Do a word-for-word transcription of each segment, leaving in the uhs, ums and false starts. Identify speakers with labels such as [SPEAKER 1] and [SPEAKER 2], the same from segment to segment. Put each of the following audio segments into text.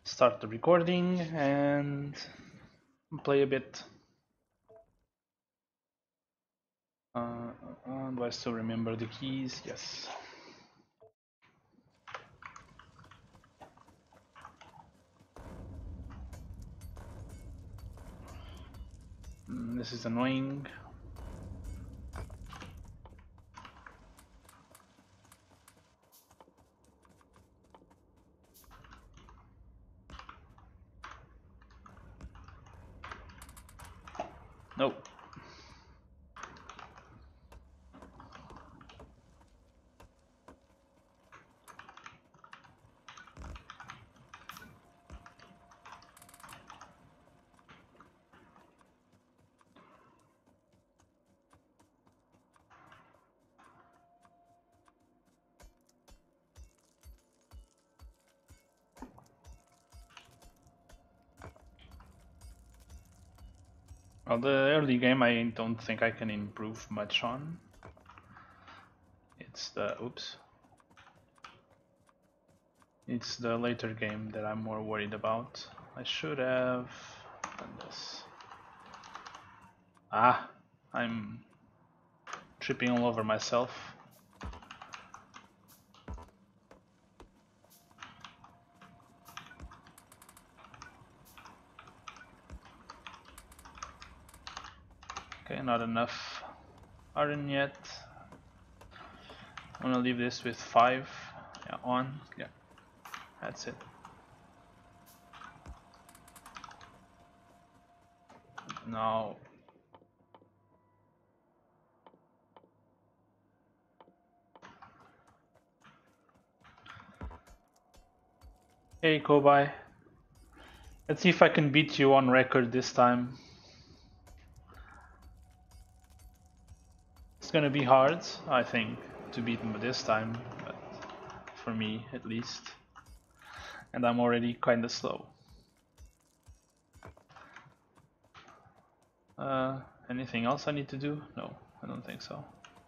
[SPEAKER 1] start the recording and play a bit. Uh, uh, do I still remember the keys? Yes. Mm, this is annoying. Nope. Well, the early game I don't think I can improve much on. It's the oops. It's the later game that I'm more worried about. I should have done this. Ah, I'm tripping all over myself. Okay, not enough iron yet. I'm gonna leave this with five. Yeah, on. Yeah, that's it. Now, hey Kobai, let's see if I can beat you on record this time. It's gonna be hard, I think, to beat him this time, but for me at least. And I'm already kinda slow. Uh, anything else I need to do? No, I don't think so.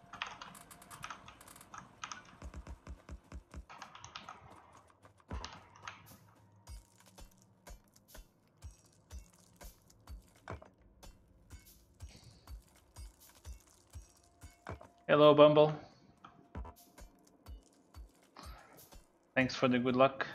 [SPEAKER 1] Hello, Bumble. Thanks for the good luck.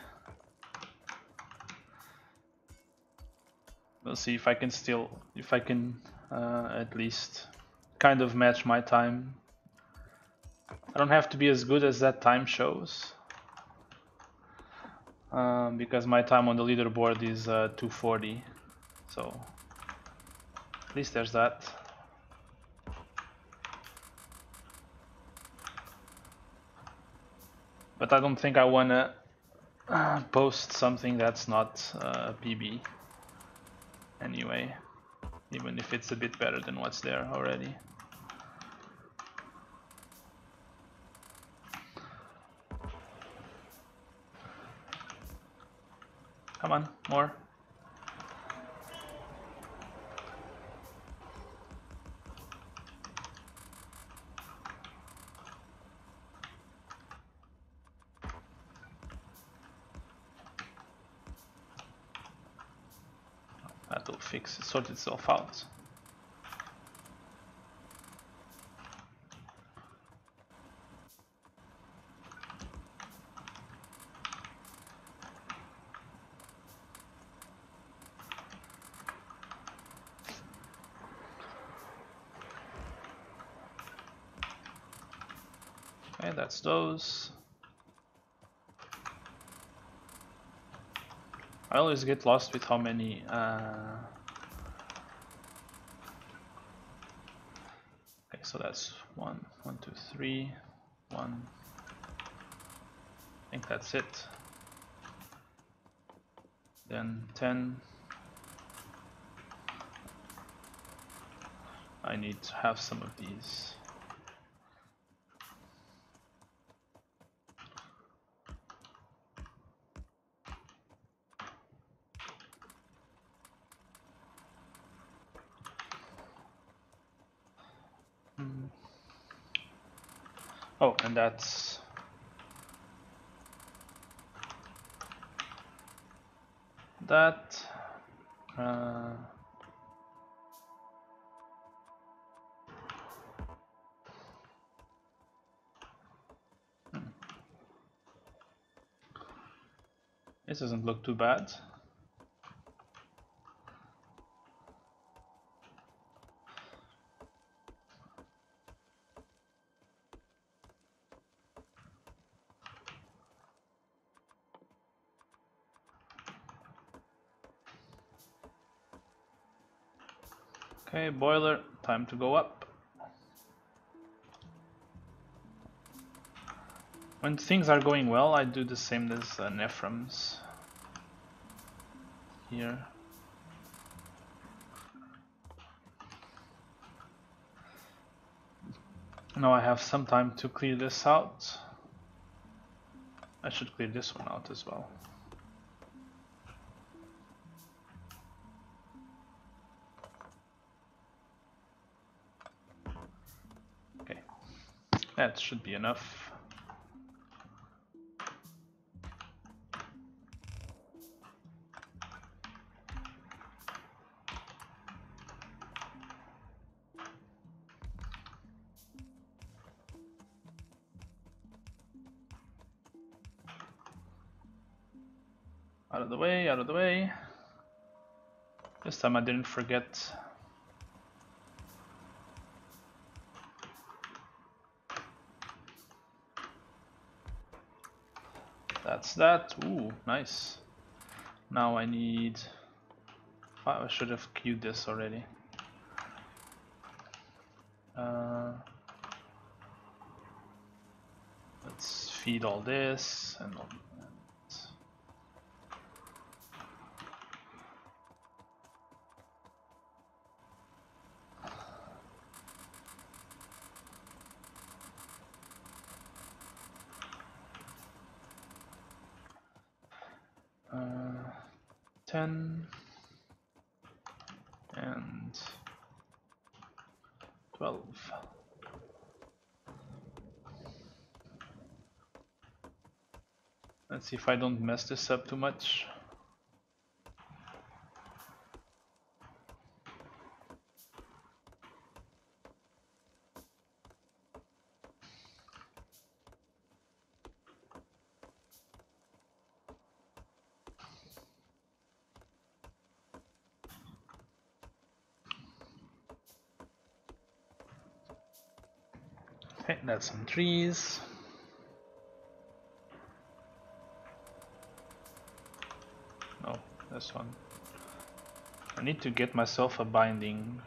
[SPEAKER 1] We'll see if I can still, if I can uh, at least kind of match my time. I don't have to be as good as that time shows, um, because my time on the leaderboard is uh, two forty, so at least there's that. But I don't think I wanna uh, post something that's not uh, P B anyway, even if it's a bit better than what's there already. Come on, more. That'll fix it, sort itself out. Okay, that's those. I always get lost with how many uh... okay, so that's one, one, two, three, one. I think that's it. Then ten. I need to have some of these. Hmm. Oh, and that's that. Uh, hmm. This doesn't look too bad. Okay, boiler, time to go up. When things are going well, I do the same as uh, Nefrums here. Now I have some time to clear this out. I should clear this one out as well. Okay, that should be enough. Out of the way, out of the way. This time I didn't forget. That's that. Ooh, nice. Now I need... Oh, I should have queued this already. Uh, let's feed all this and all that. Uh, ten and twelve. Let's see if I don't mess this up too much. Okay, that's some trees. No, this one. I need to get myself a binding,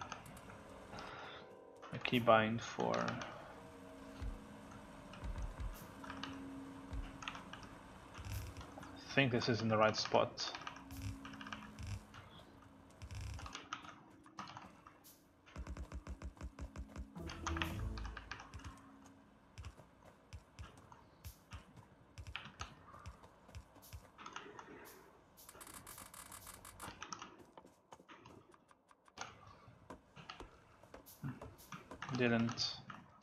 [SPEAKER 1] a key bind for. I think this is in the right spot. Didn't.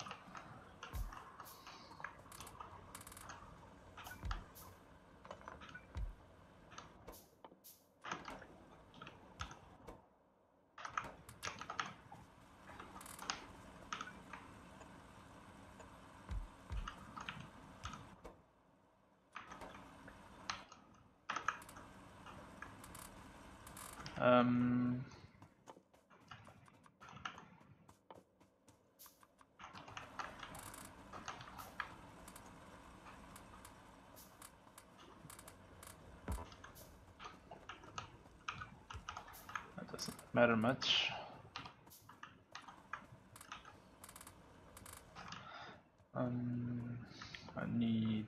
[SPEAKER 1] Um, that doesn't matter much. Um, I need.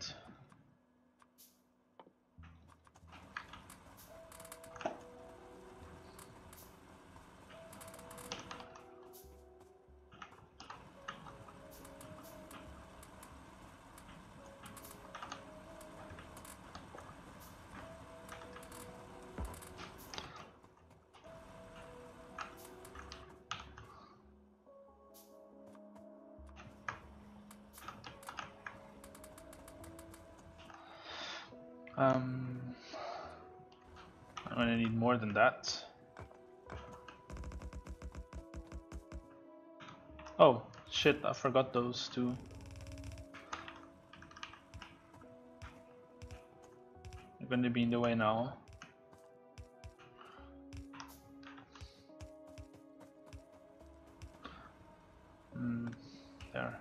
[SPEAKER 1] Um, I'm gonna need more than that. Oh, shit, I forgot those two. They're gonna be in the way now. Hmm, there.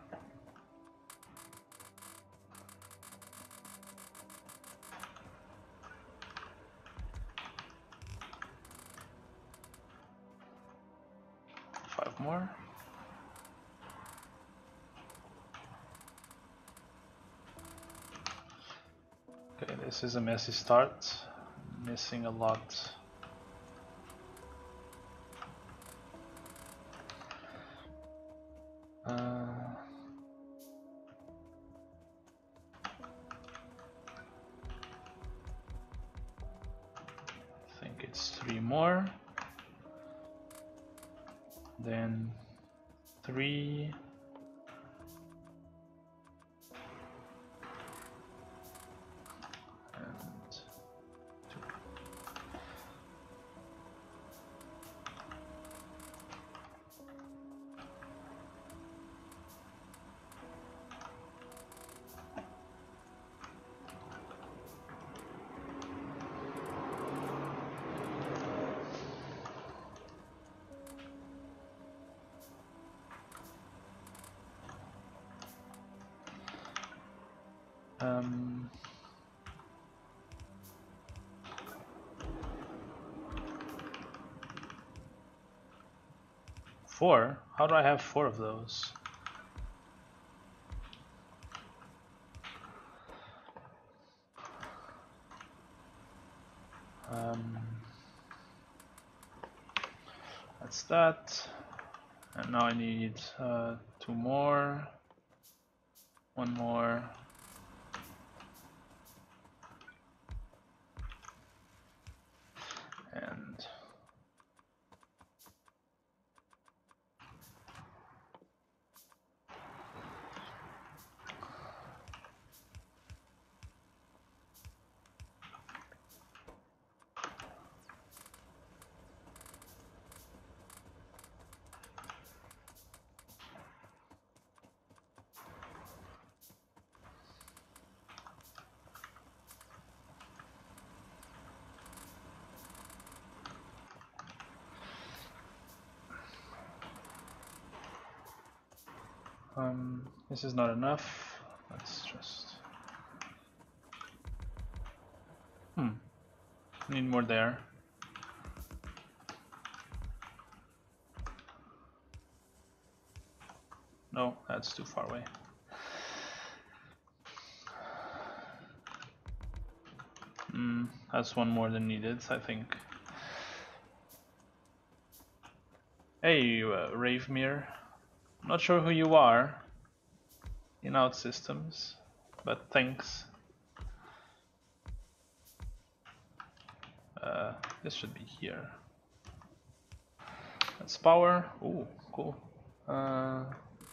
[SPEAKER 1] Five more. Okay, this is a messy start. Missing a lot. Uh, I think it's three more. Then three. And two. Um, four? How do I have four of those? Um, that's that. And now I need uh, two more. One more. And um, this is not enough. Let's just hmm. Need more there. No, that's too far away. Hmm, that's one more than needed, I think. Hey, you, uh, Ravemere. Not sure who you are in OutSystems, but thanks. Uh, this should be here. That's power. Ooh, cool. Uh,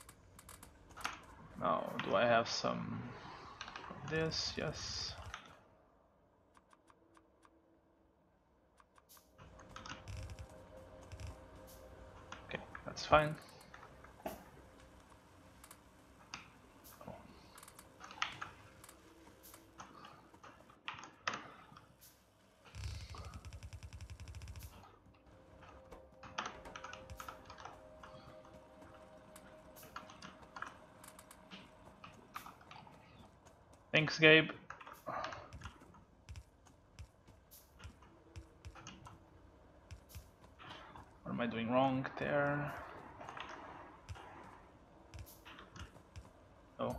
[SPEAKER 1] now, do I have some of this? Yes. Okay, that's fine. Oh. Thanks, Gabe. What am I doing wrong there? Oh.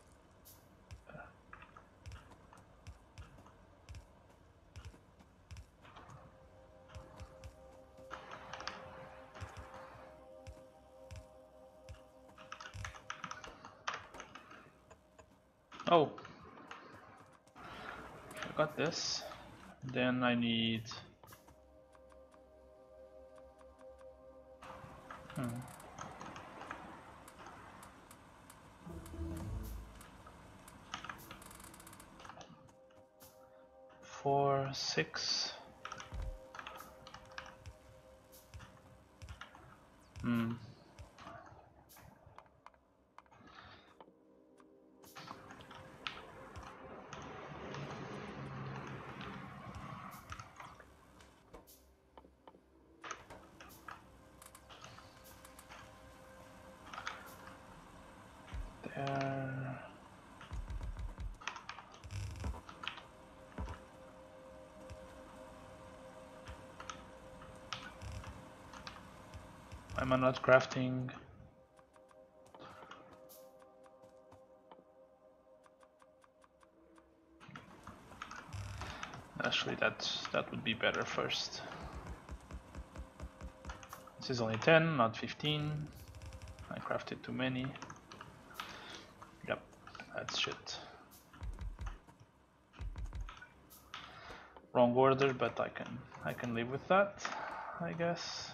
[SPEAKER 1] Oh. I got this. Then I need... Hmm. Four, six. Hmm. There. Am I not crafting? Actually, that that would be better first. This is only ten, not fifteen. I crafted too many. Yep, that's shit. Wrong order, but I can I can live with that, I guess.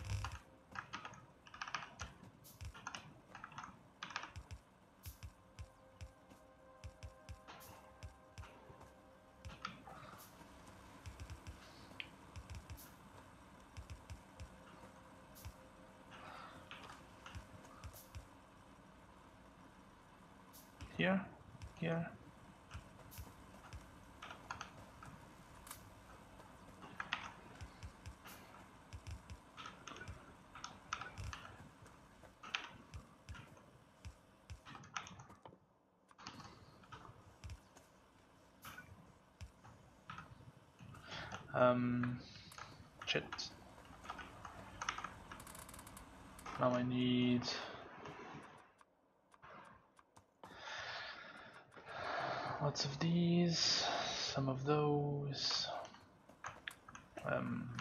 [SPEAKER 1] Here, here. Um, shit. Now I need lots of these, some of those. Um,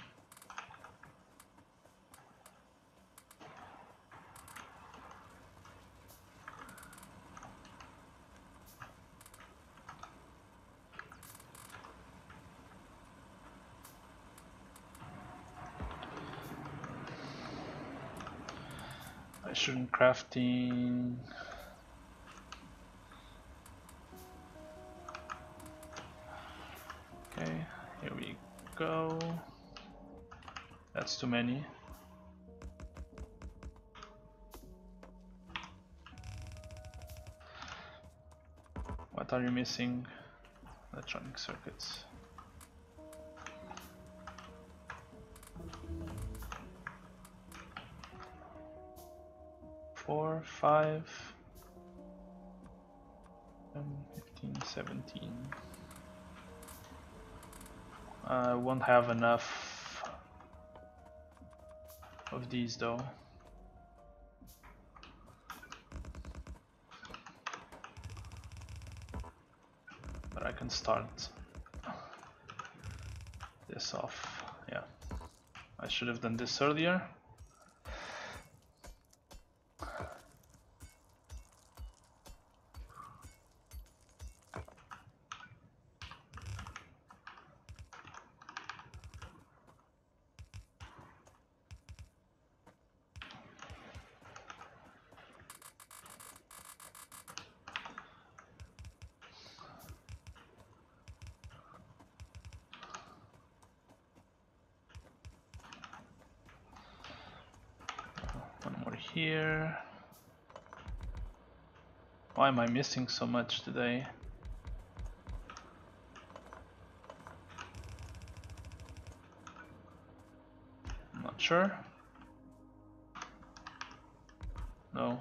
[SPEAKER 1] I shouldn't crafting. Okay, here we go. That's too many. What are you missing? Electronic circuits. Four, five, fifteen, seventeen. I won't have enough of these though. But I can start this off. Yeah, I should have done this earlier. One more here. Why am I missing so much today? I'm not sure. No.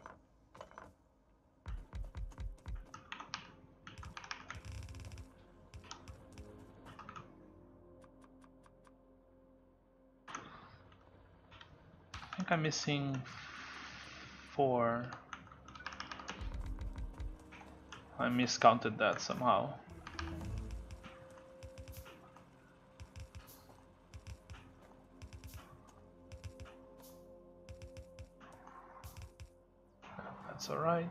[SPEAKER 1] I think I'm missing four. I miscounted that somehow. That's all right.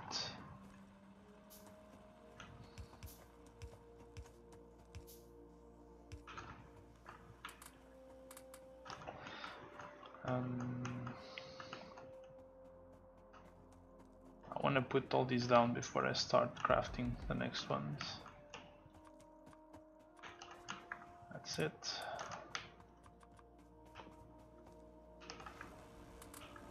[SPEAKER 1] Um, I want to put all these down before I start crafting the next ones. That's it.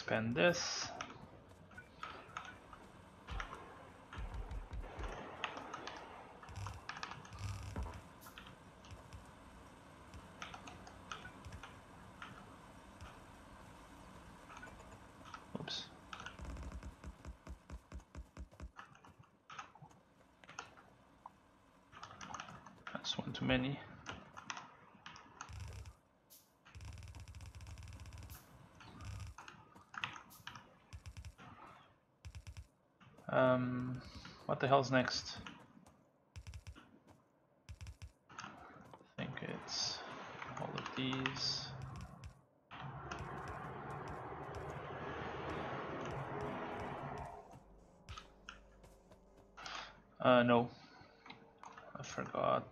[SPEAKER 1] expand this. Oops. That's one too many. Um, what the hell's next? I think it's all of these. Uh, no, I forgot.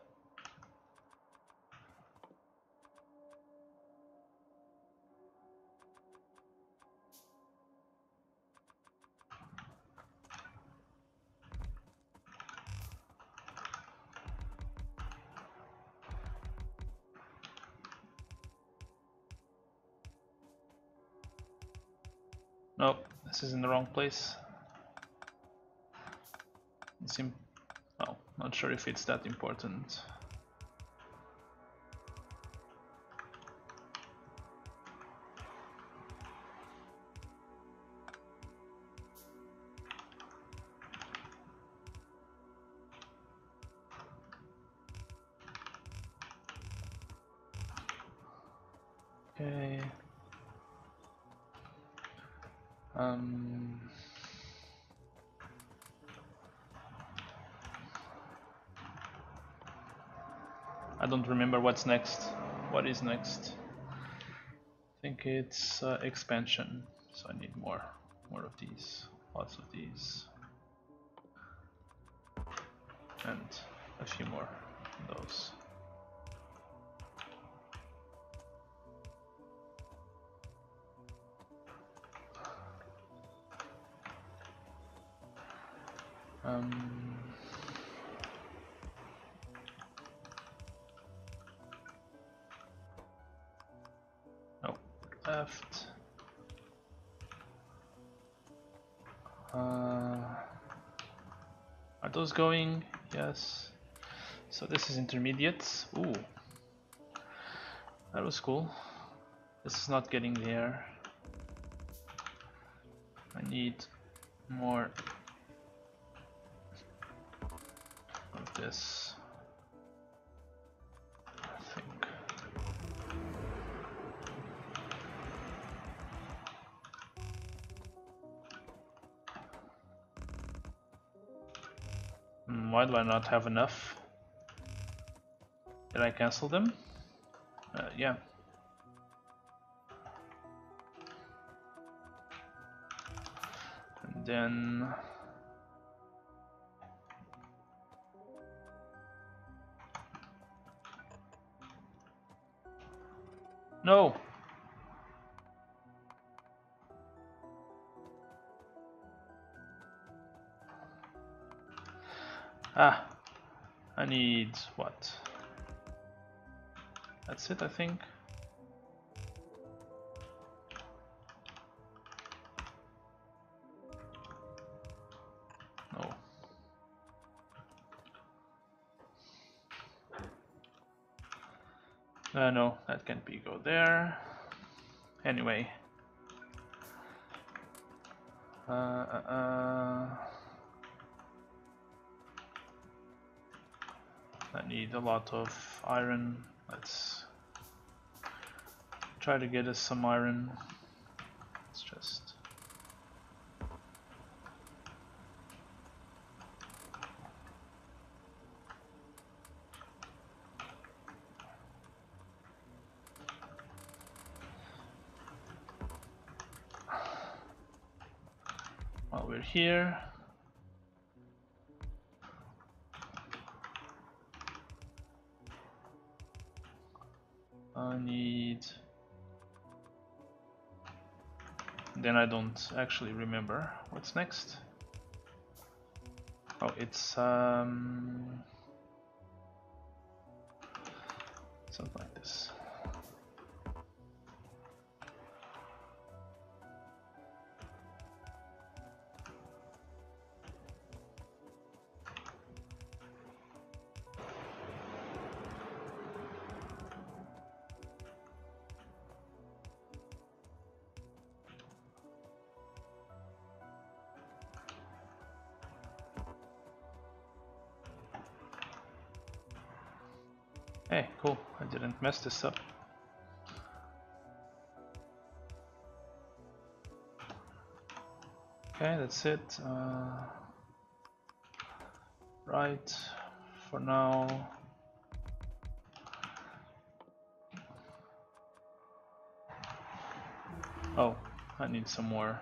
[SPEAKER 1] Nope, this is in the wrong place. It's imp well, not sure if it's that important. Okay. Um. I don't remember what's next. What is next? I think it's uh, expansion. So I need more, more of these, lots of these, and a few more of those. Um, no, left. Uh, are those going? Yes. So this is intermediate. Ooh, that was cool. This is not getting there. I need more of this, I think. Hmm, why do I not have enough? Did I cancel them? Uh, yeah. And then no. Ah, I need what? That's it, I think. No. Uh, no, that can't be go there. Anyway. Uh, uh, uh, I need a lot of iron. Let's try to get us some iron. Let's just while we're here. I need. Then I don't actually remember what's next. Oh, it's um something like this. Hey, cool. I didn't mess this up. Okay, that's it. Uh, right, for now. Oh, I need some more.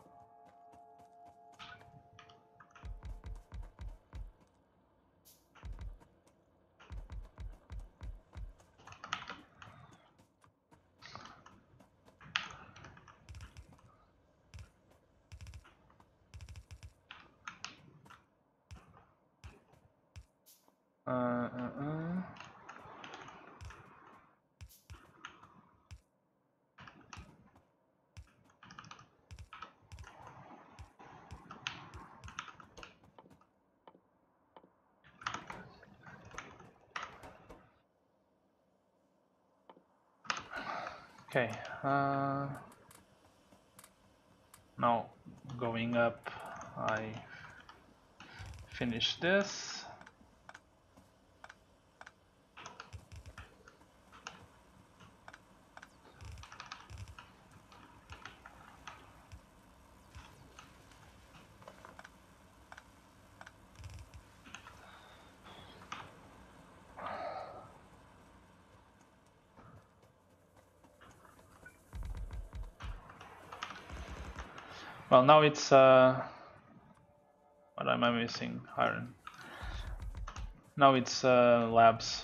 [SPEAKER 1] Uh, uh, uh. Okay, uh, now going up, I finish this. Well, now it's, uh, what am I missing? Iron. Now it's uh, labs.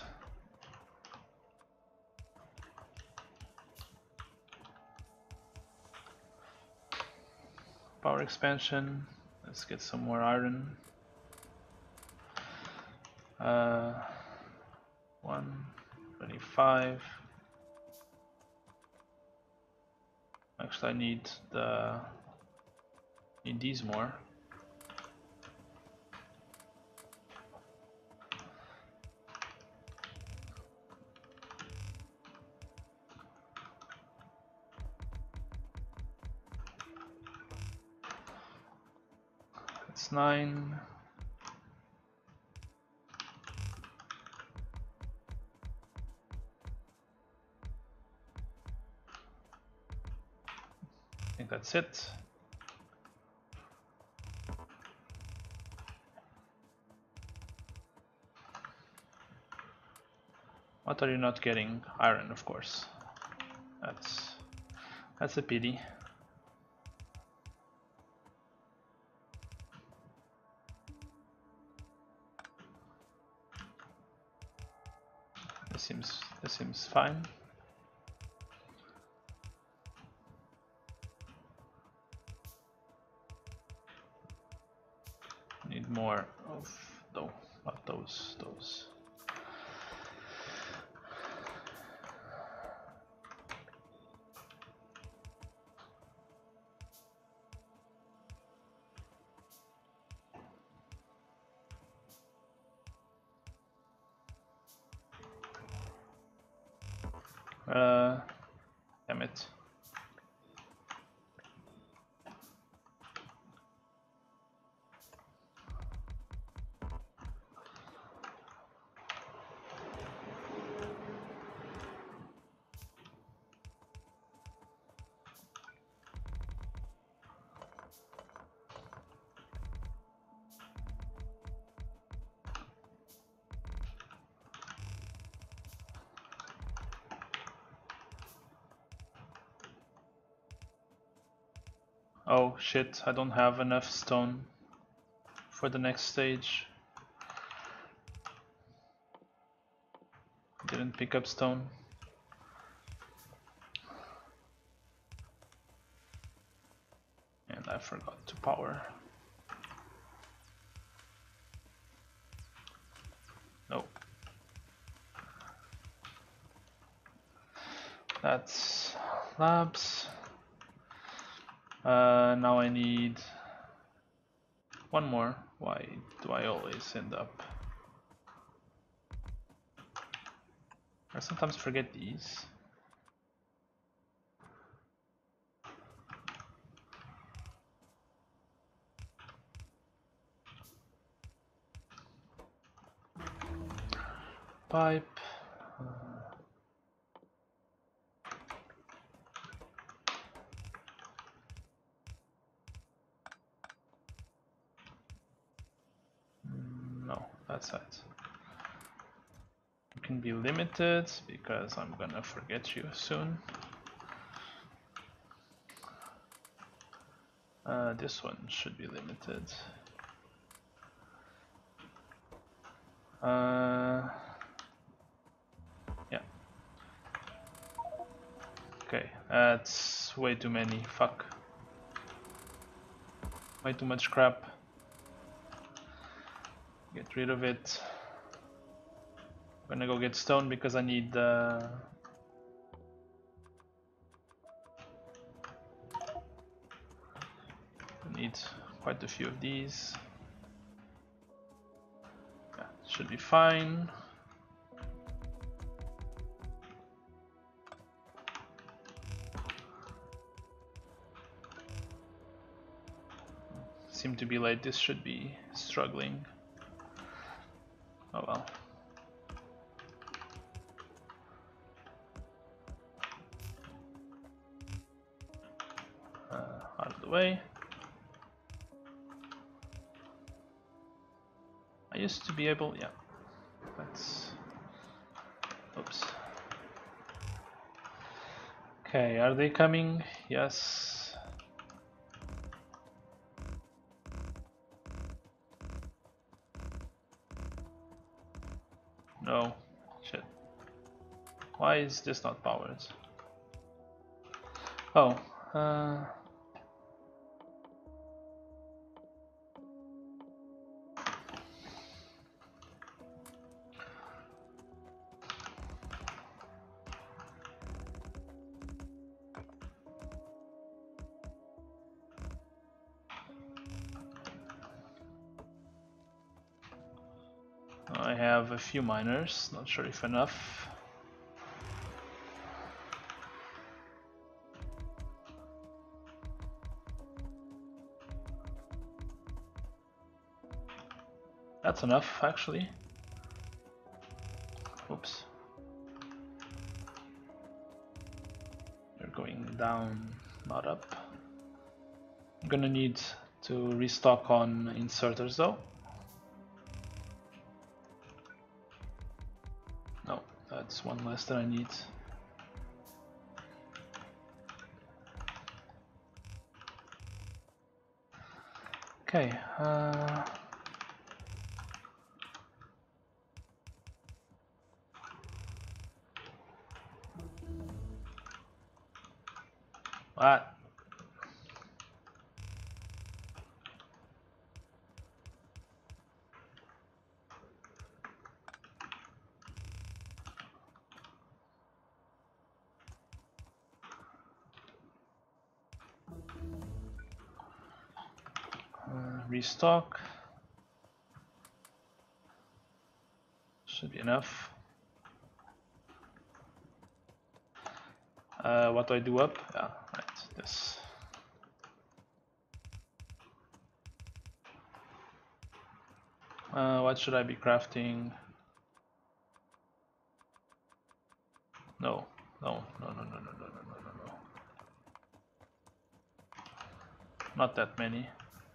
[SPEAKER 1] Power expansion. Let's get some more iron. Uh, one twenty-five. Actually, I need the need these more. It's nine. I think that's it. What are you not getting? Iron, of course. That's that's a pity. This seems this seems fine. Need more of though, not those those. Uh, damn it. Oh shit, I don't have enough stone for the next stage. Didn't pick up stone. And I forgot to power. No. That's labs. Uh, now I need one more. Why do I always end up? I sometimes forget these. Pipe. Uh, that's it. You can be limited because I'm gonna forget you soon. Uh, this one should be limited. Uh, yeah. Okay, that's way too many. Fuck. Way too much crap. Get rid of it. I'm gonna go get stone because I need uh, I need quite a few of these. Yeah, should be fine. Seem to be late. This should be struggling. Oh well. Uh, out of the way. I used to be able, yeah. Let's. Oops. Okay, are they coming? Yes. No. Shit. Why is this not powered? Oh. Uh. I have a few miners, not sure if enough. That's enough, actually. Oops. You're going down, not up. I'm gonna need to restock on inserters though. No, that's one less than I need. Okay. Uh, what? Uh, restock. Should be enough. Uh, what do I do up? Yeah, right, this. Uh, what should I be crafting? No, no, no, no, no, no, no, no, no, no, no. Not that many.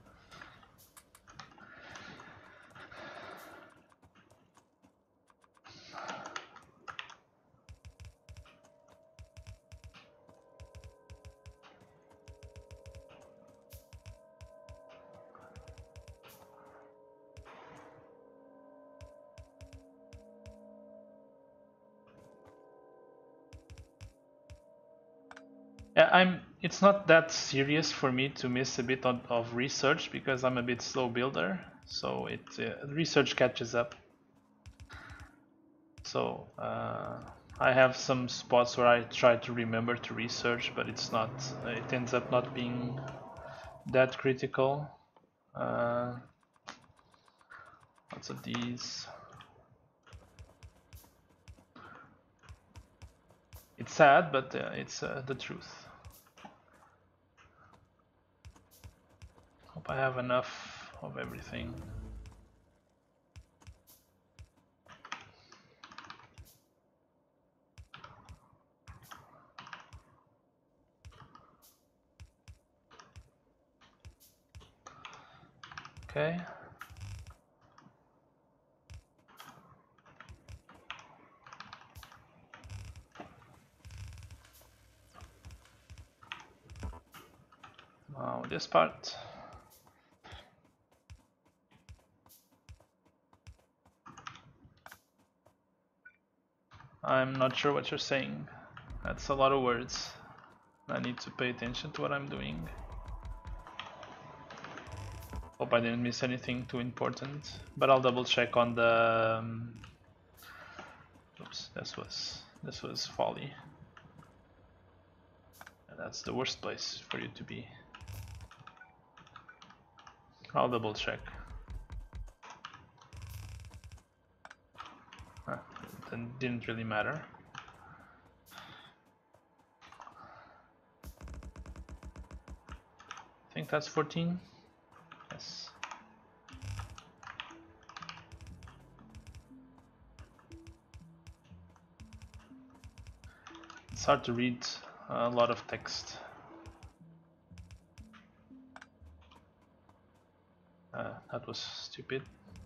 [SPEAKER 1] Yeah, I'm. It's not that serious for me to miss a bit of, of research because I'm a bit slow builder, so it uh, research catches up. So uh, I have some spots where I try to remember to research, but it's not. It ends up not being that critical. Uh, lots of these. It's sad, but uh, it's uh, the truth. Hope I have enough of everything. Okay. Oh, this part. I'm not sure what you're saying. That's a lot of words. I need to pay attention to what I'm doing. Hope I didn't miss anything too important, but I'll double check on the. Um, oops, this was this was folly. And that's the worst place for you to be. I'll double check. Huh, it didn't really matter. I think that's fourteen. Yes. It's hard to read a lot of text. Uh, that was stupid.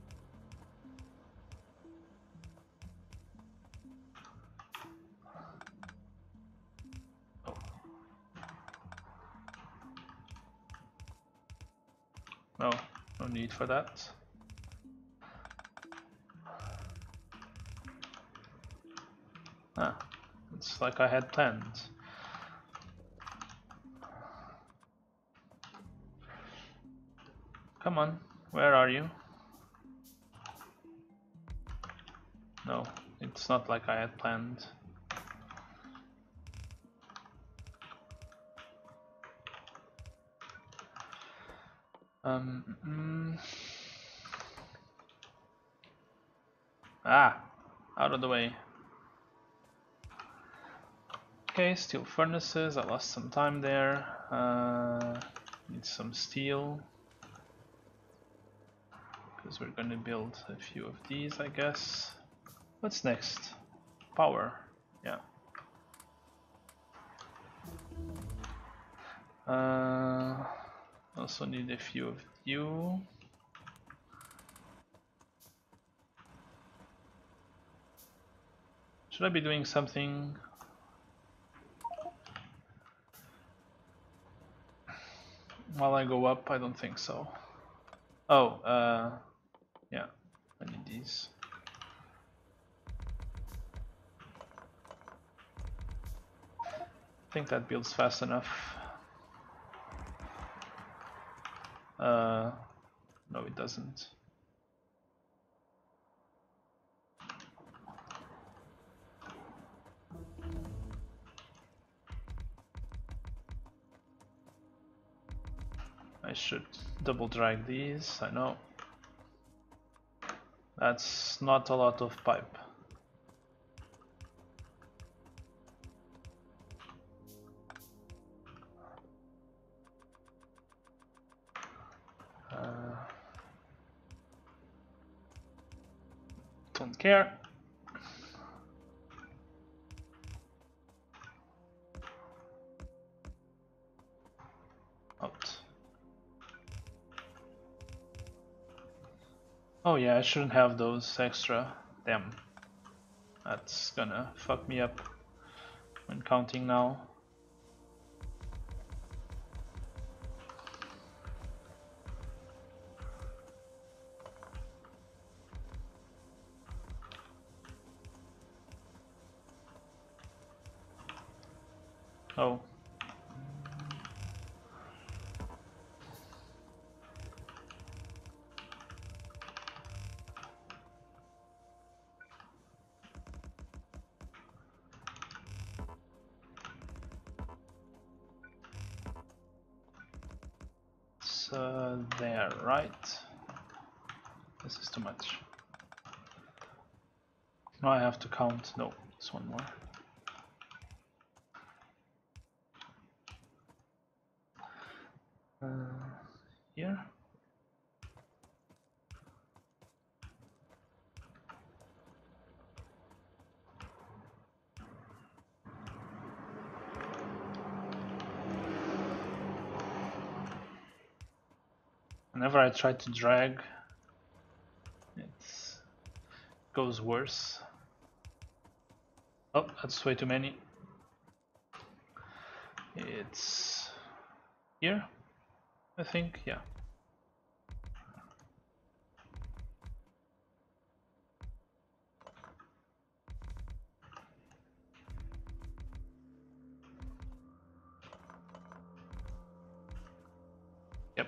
[SPEAKER 1] Oh. No, no need for that. Ah, it's like I had planned. Come on, where are you? No, it's not like I had planned. Um, mm, ah, out of the way. Okay, steel furnaces, I lost some time there. Uh, need some steel. Because we're gonna build a few of these, I guess. What's next? Power, yeah. Uh, also need a few of you. Should I be doing something? While I go up, I don't think so. Oh, uh, yeah, I need these. I think that builds fast enough. Uh, no, it doesn't. I should double drag these, I know. That's not a lot of pipe. Uh, don't care. Out. Oh yeah, I shouldn't have those extra. Damn. That's gonna fuck me up when counting now. Oh. It's uh, there, right? This is too much. Now I have to count. No, it's one more. Uh, here. Whenever I try to drag, it goes worse. Oh, that's way too many. It's here. I think, yeah. Yep.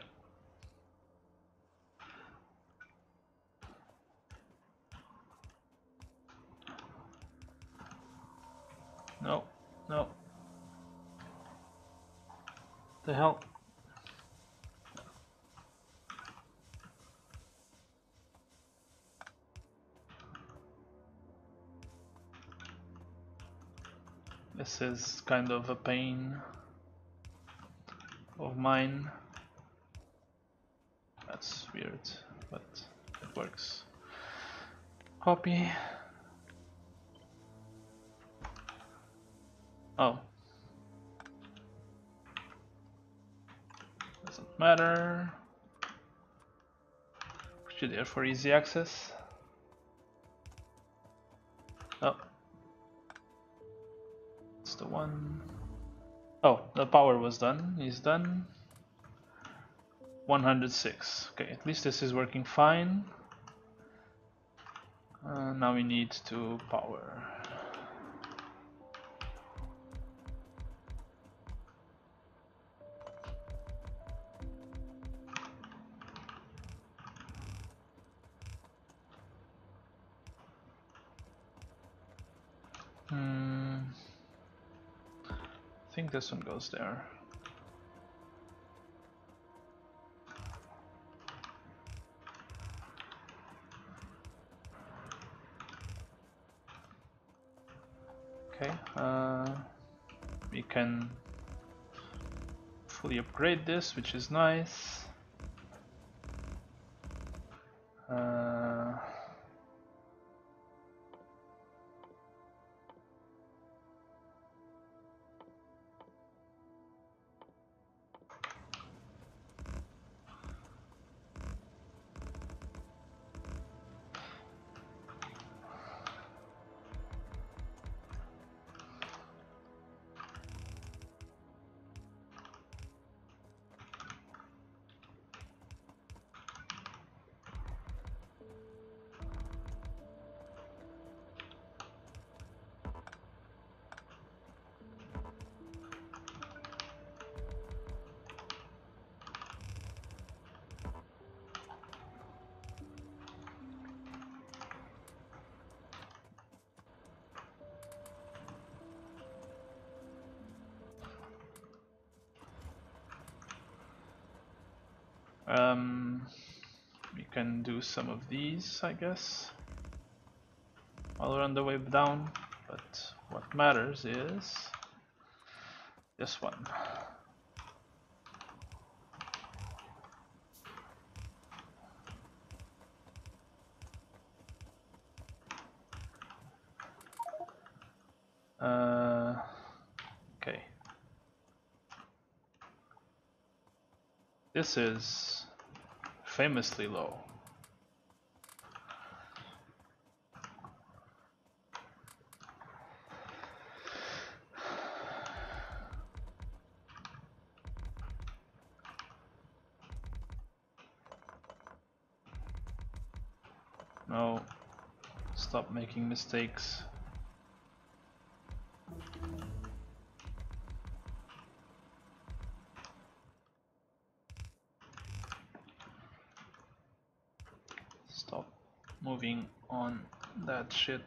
[SPEAKER 1] No, no. The hell? This is kind of a pain of mine. That's weird, but it works. Copy. Oh. Doesn't matter. Put you there for easy access. Oh. It's the one. Oh, the power was done. He's done. one hundred six. Okay, at least this is working fine. Uh, now we need to power. Hmm. I think this one goes there. Okay, uh, we can fully upgrade this, which is nice. Uh, um, we can do some of these, I guess, while we're on the way down, but what matters is this one. Uh, okay. This is famously low. No, stop making mistakes. Stop moving on that shit.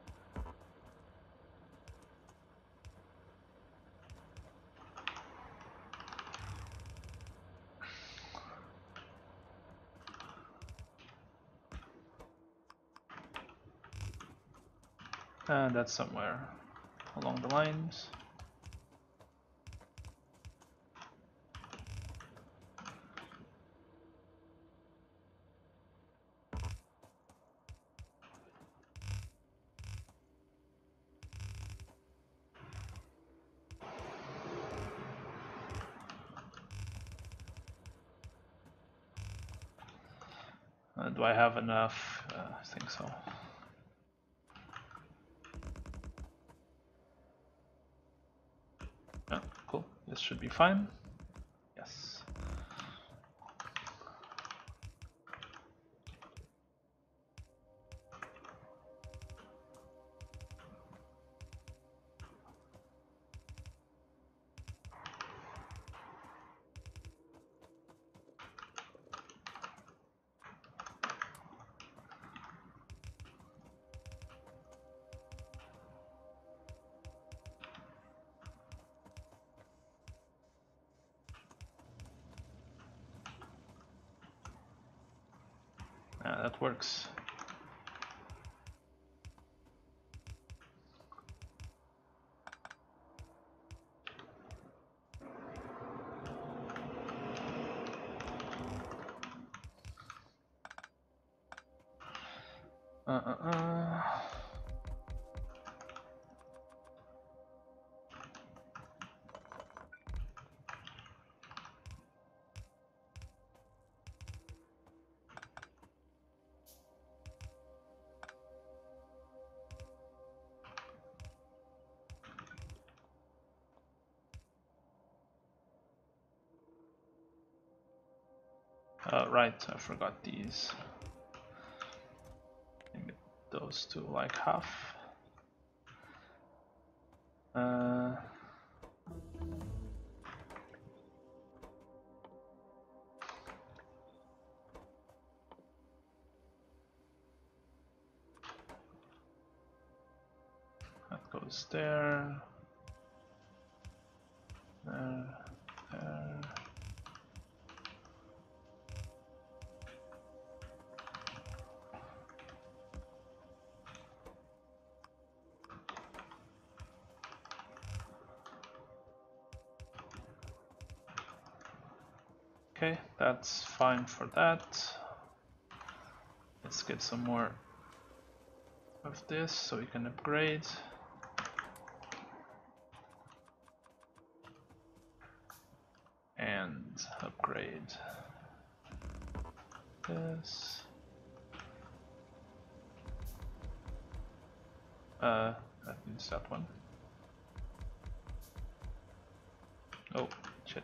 [SPEAKER 1] And that's somewhere along the lines. Uh, do I have enough? Uh, I think so. Yeah, cool. This should be fine. Yes. that works. Uh, uh, uh. Uh, right, I forgot these. Limit those to like half. Uh, that goes there. There, there. Okay, that's fine for that. Let's get some more of this so we can upgrade. And upgrade this. Uh, that needs that one. Oh, shit.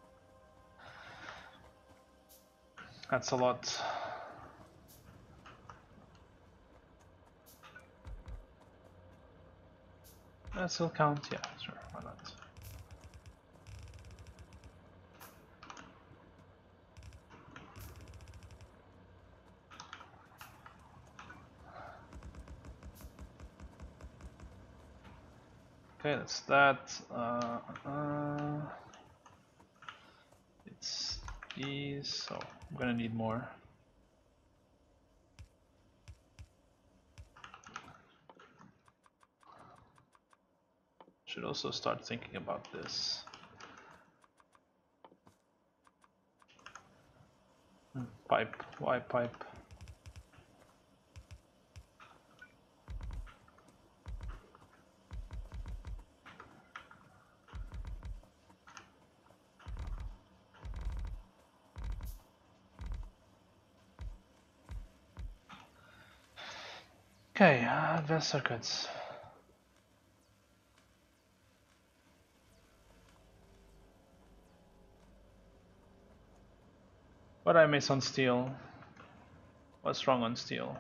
[SPEAKER 1] That's a lot. That still count? Yeah, sure, why not? Okay, that's that. Uh, uh, it's these, so I'm gonna need more. Should also start thinking about this. Hmm, pipe, why pipe? Okay, uh, advanced circuits. What I miss on steel? What's wrong on steel?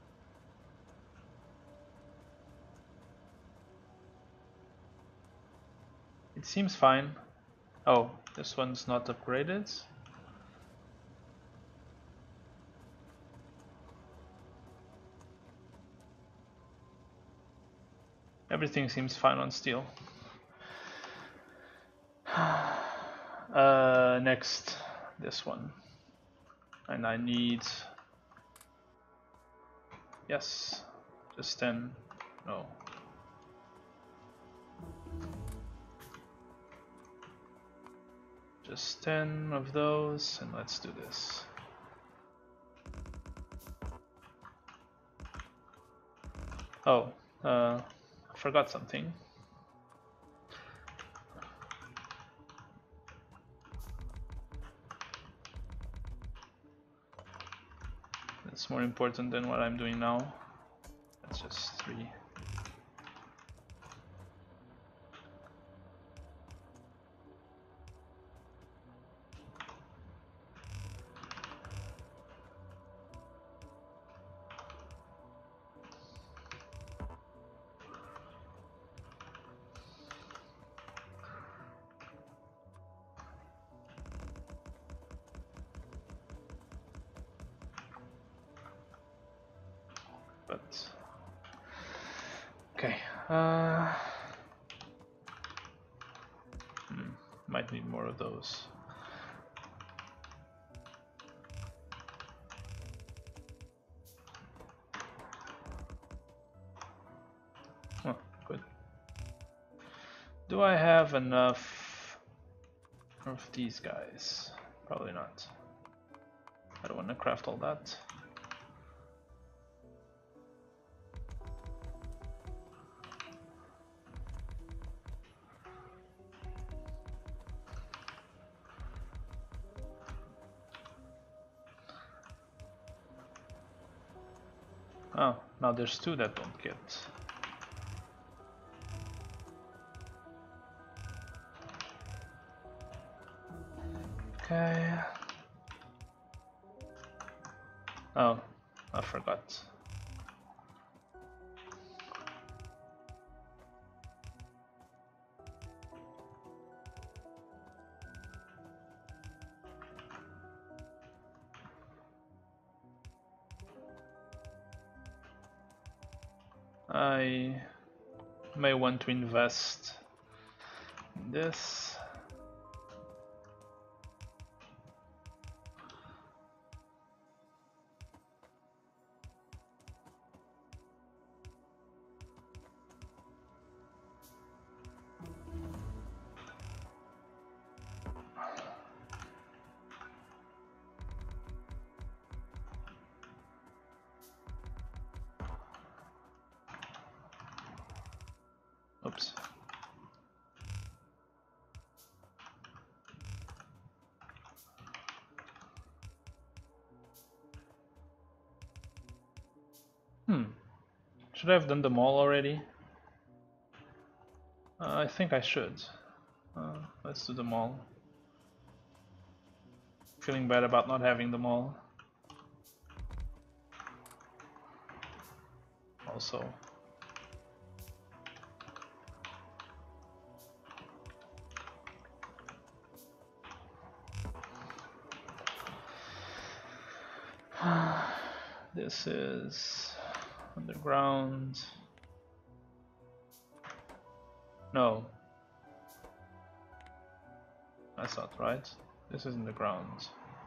[SPEAKER 1] It seems fine. Oh, this one's not upgraded. Everything seems fine on steel. Uh, next, this one. And I need... Yes, just ten. No. Just ten of those, and let's do this. Oh, uh, I forgot something. It's more important than what I'm doing now. That's just three. But okay, uh, hmm, might need more of those. do I have enough of these guys? Probably not. I don't want to craft all that. Oh, now there's two that don't get. Okay. Oh, I forgot. I may want to invest in this. Oops. Hmm. Should I have done them all already? Uh, I think I should. Uh, let's do them all. Feeling bad about not having them all. Also. This is underground. No. That's not right. This is underground.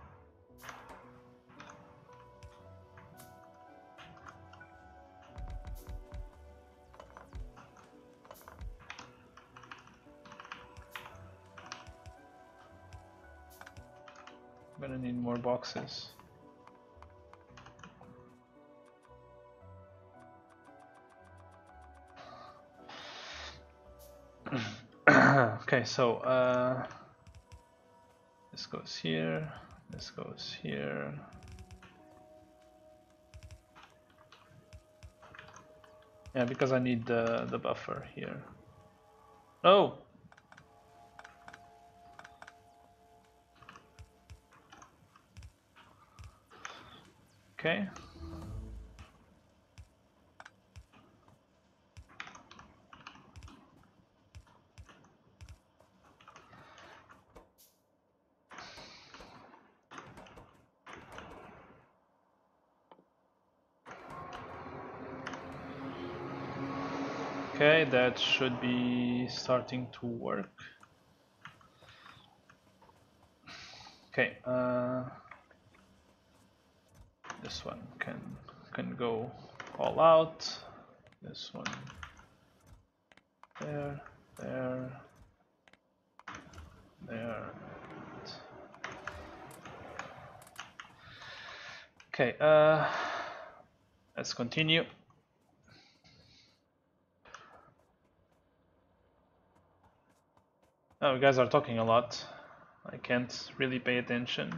[SPEAKER 1] I'm gonna need more boxes. Okay, so uh, this goes here, this goes here. Yeah, because I need the, the buffer here. Oh! Okay. Okay, that should be starting to work. Okay, uh, this one can can go all out. This one there, there, there. Okay, uh, let's continue. Oh, you guys are talking a lot. I can't really pay attention.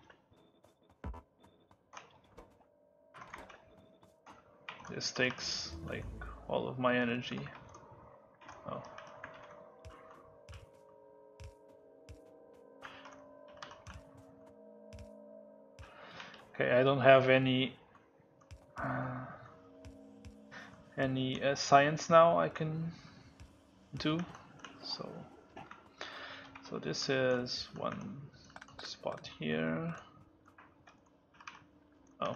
[SPEAKER 1] This takes like all of my energy. Oh. Okay, I don't have any uh, any uh, science now I can do. So so this is one spot here. Oh.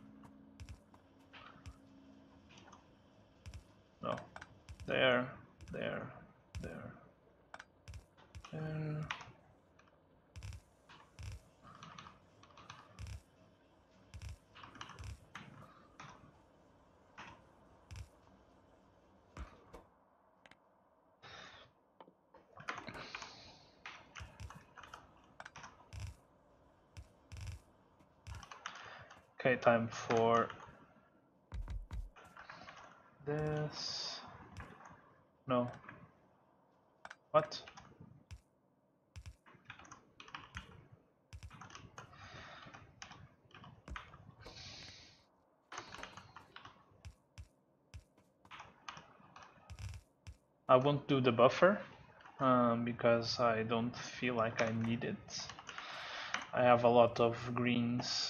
[SPEAKER 1] No. There, there, there, there. Okay, time for this. No. What? I won't do the buffer um, because I don't feel like I need it. I have a lot of greens.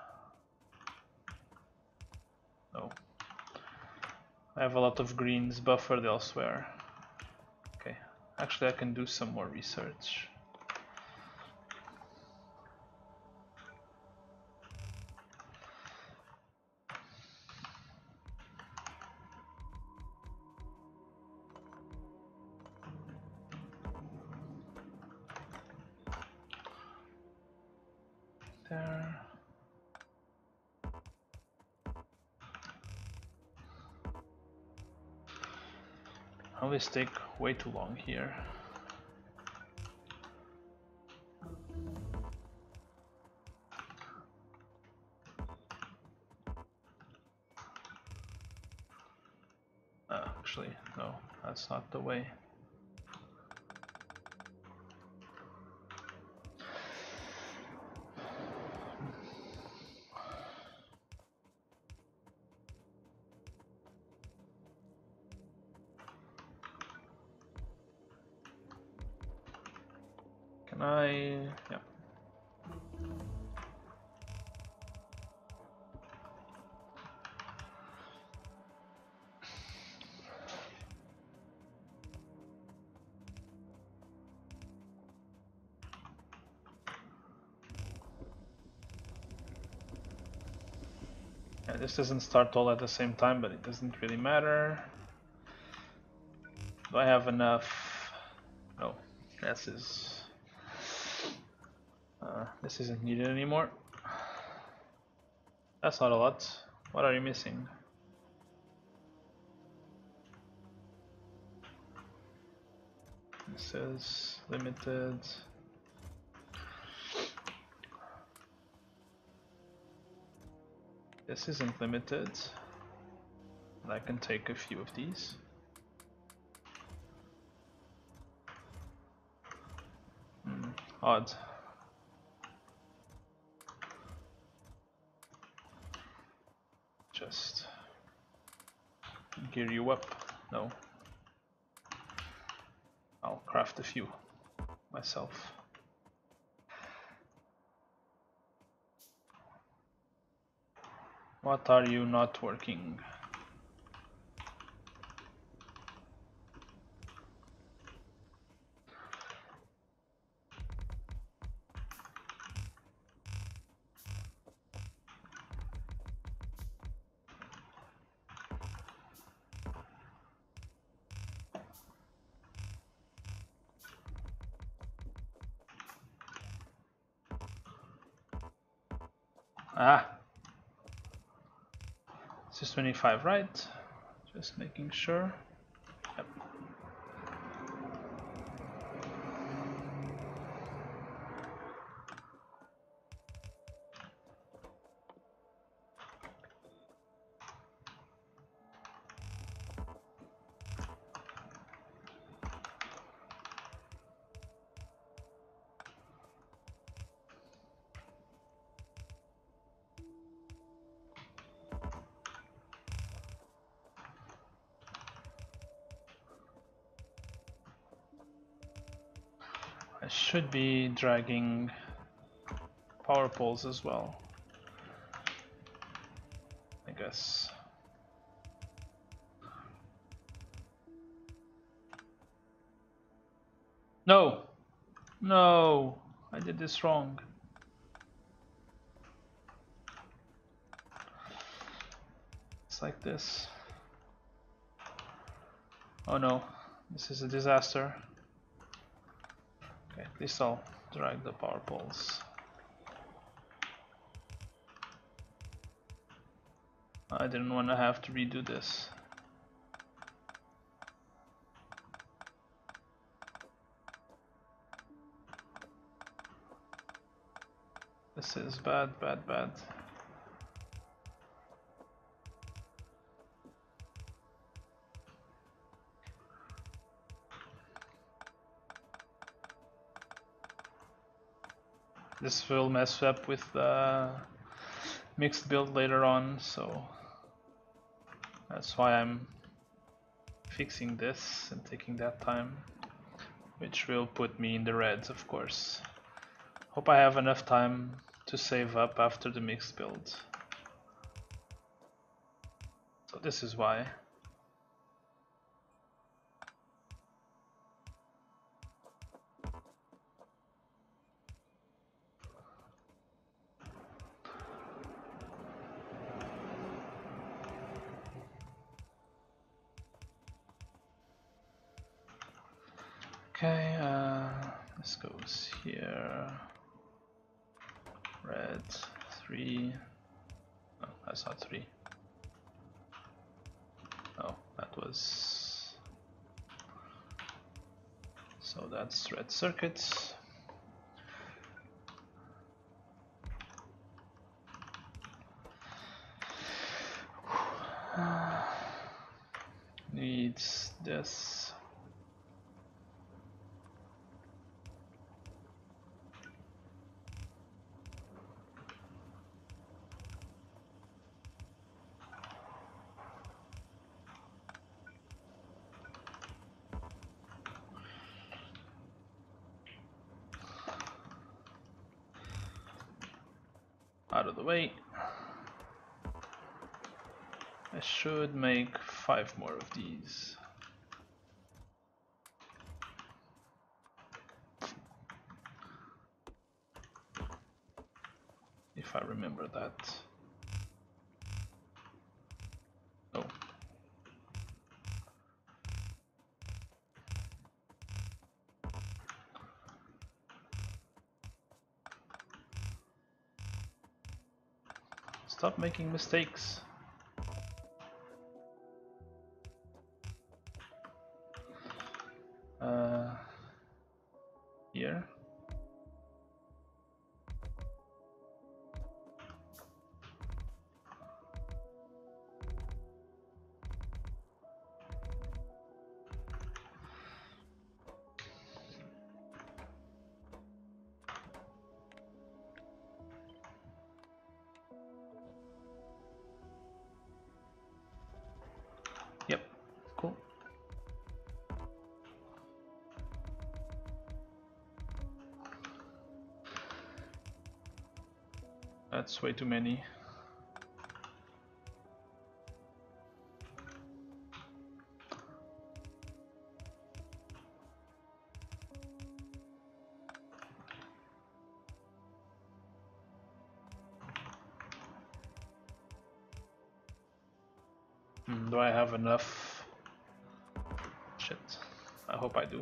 [SPEAKER 1] No. I have a lot of greens buffered elsewhere. Okay, actually I can do some more research. There. I always take way too long here. Uh, actually, no, that's not the way. Can I? Yeah. Yeah, this doesn't start all at the same time, but it doesn't really matter. Do I have enough? No, this is uh, this isn't needed anymore. That's not a lot. What are you missing? This is limited. This isn't limited. And I can take a few of these. Hmm, odd. Just gear you up. No. I'll craft a few myself. What are you not working? Ah, this is twenty-five, right? Just making sure. Yep. I should be dragging power poles as well, I guess. No! No! I did this wrong. It's like this. Oh no, this is a disaster. Okay, at least I'll drag the power poles. I didn't want to have to redo this. This is bad, bad, bad. This will mess up with the mixed build later on, so that's why I'm fixing this and taking that time, which will put me in the reds, of course. Hope I have enough time to save up after the mixed build. So this is why. Okay, uh, this goes here. Red three. No, that's not three. Oh, that was. So that's red circuits. Needs this. Out of the way. I should make five more of these. If I remember that. Oh. Stop making mistakes. Uh, here. Yep, cool. That's way too many. Hmm, do I have enough? Shit. I hope I do.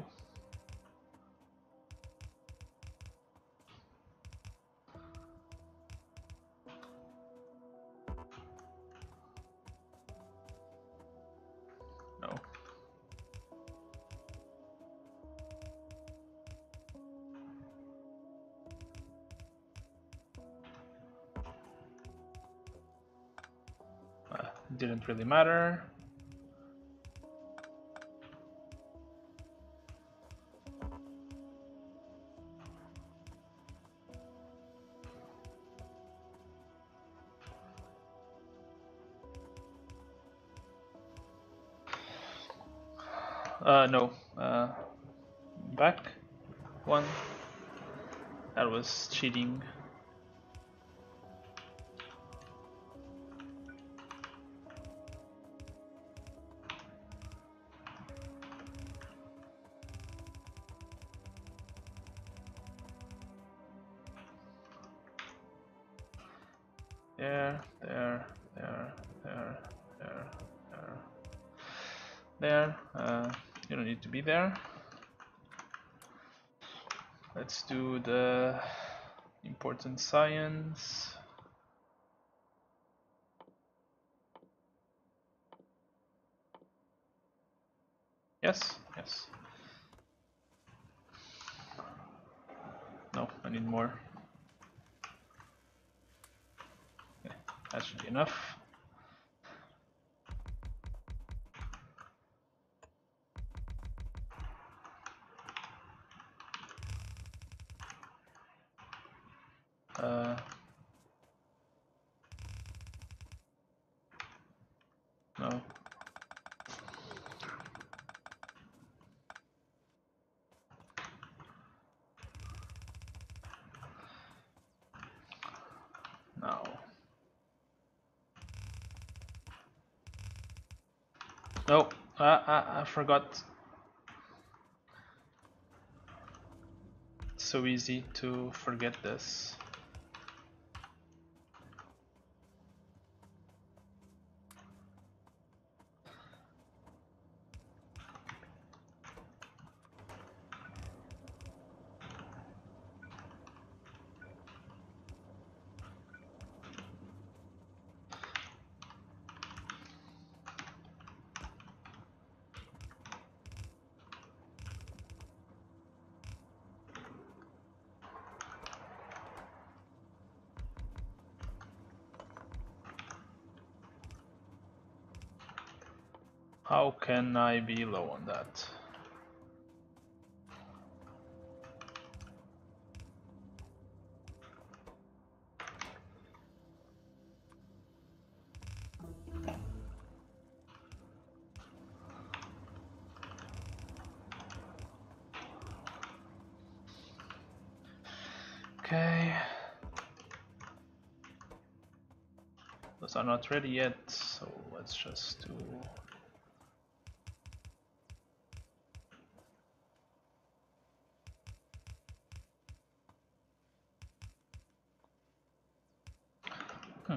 [SPEAKER 1] No. Uh, didn't really matter. Uh, no. Uh, back one. That was cheating. There, there, there, there, there, there, there. Uh, you don't need to be there. Let's do the important science. Yes, yes. No, I need more. Okay, that should be enough. Uh, no. No. No, I, I, I forgot. It's so easy to forget this. How can I be low on that? Okay. Those are not ready yet, so let's just do... Hmm.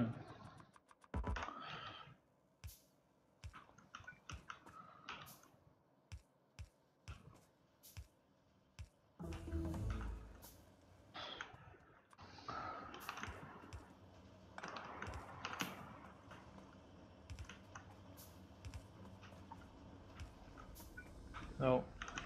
[SPEAKER 1] No.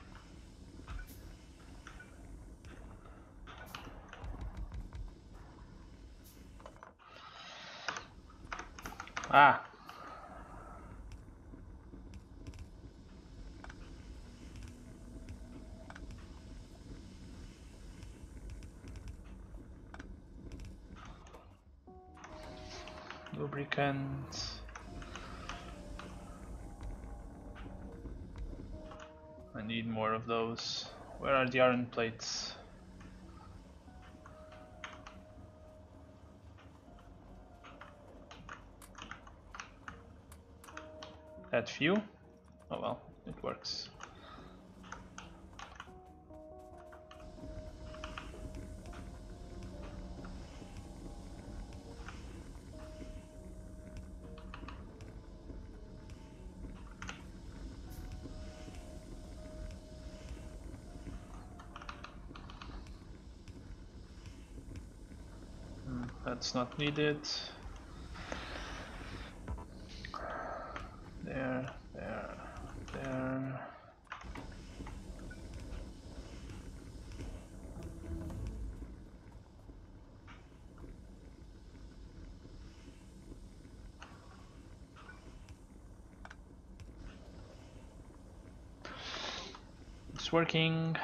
[SPEAKER 1] Ah. Lubricant. I need more of those. Where are the iron plates? That few? Oh well, it works. Hmm, that's not needed. There, there, there. It's working.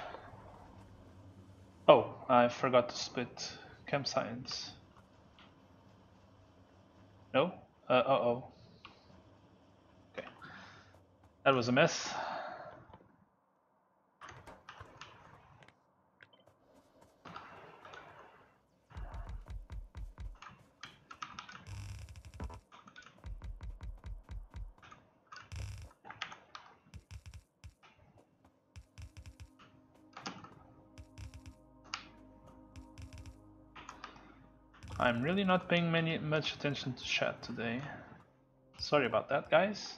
[SPEAKER 1] Oh, I forgot to split chem science. No? Uh, uh oh. Okay. That was a mess. I'm really not paying many much attention to chat today. Sorry about that, guys.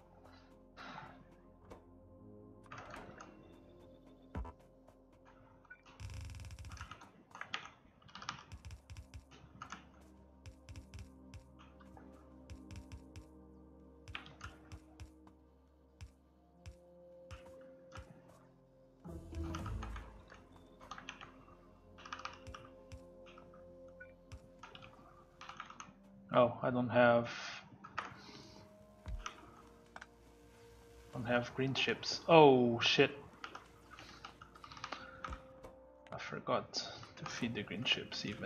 [SPEAKER 1] Oh, I don't have don't have green chips. Oh shit. I forgot to feed the green ships even.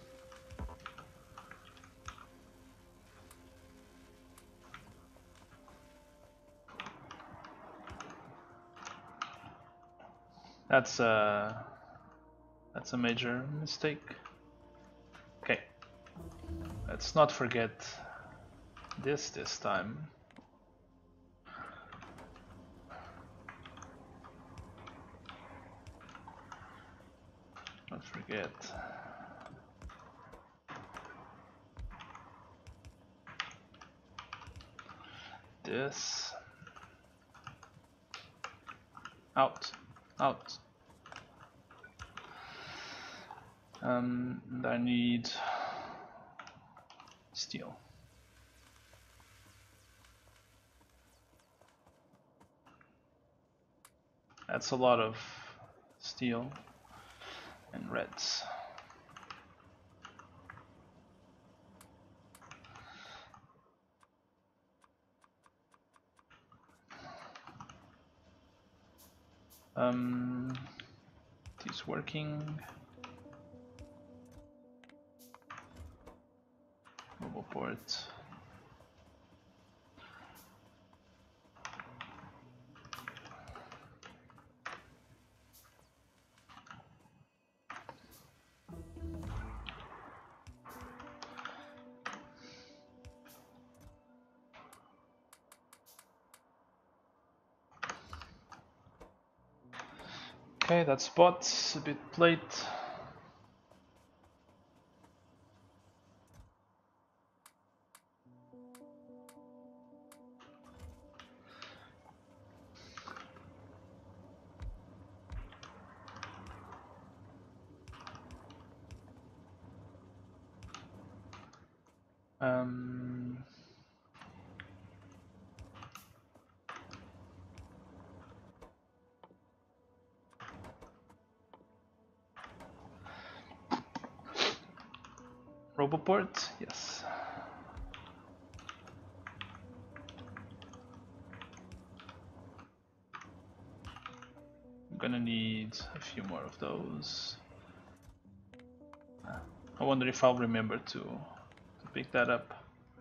[SPEAKER 1] That's a that's a major mistake. Okay, let's not forget this this time. Don't forget this. Out, out. Um, and I need steel. That's a lot of steel and reds. Um, it is working. Mobile port. Okay, that spot's a bit late. Um, Roboport, yes. I'm gonna need a few more of those. I wonder if I'll remember to, to pick that up.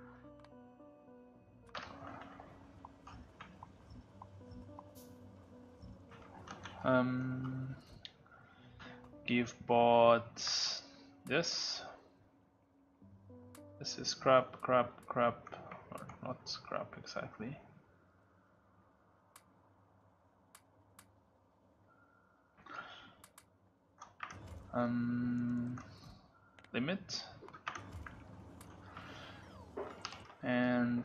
[SPEAKER 1] Um, give bot this. This is scrap, crap, crap, or not scrap exactly. Um, limit and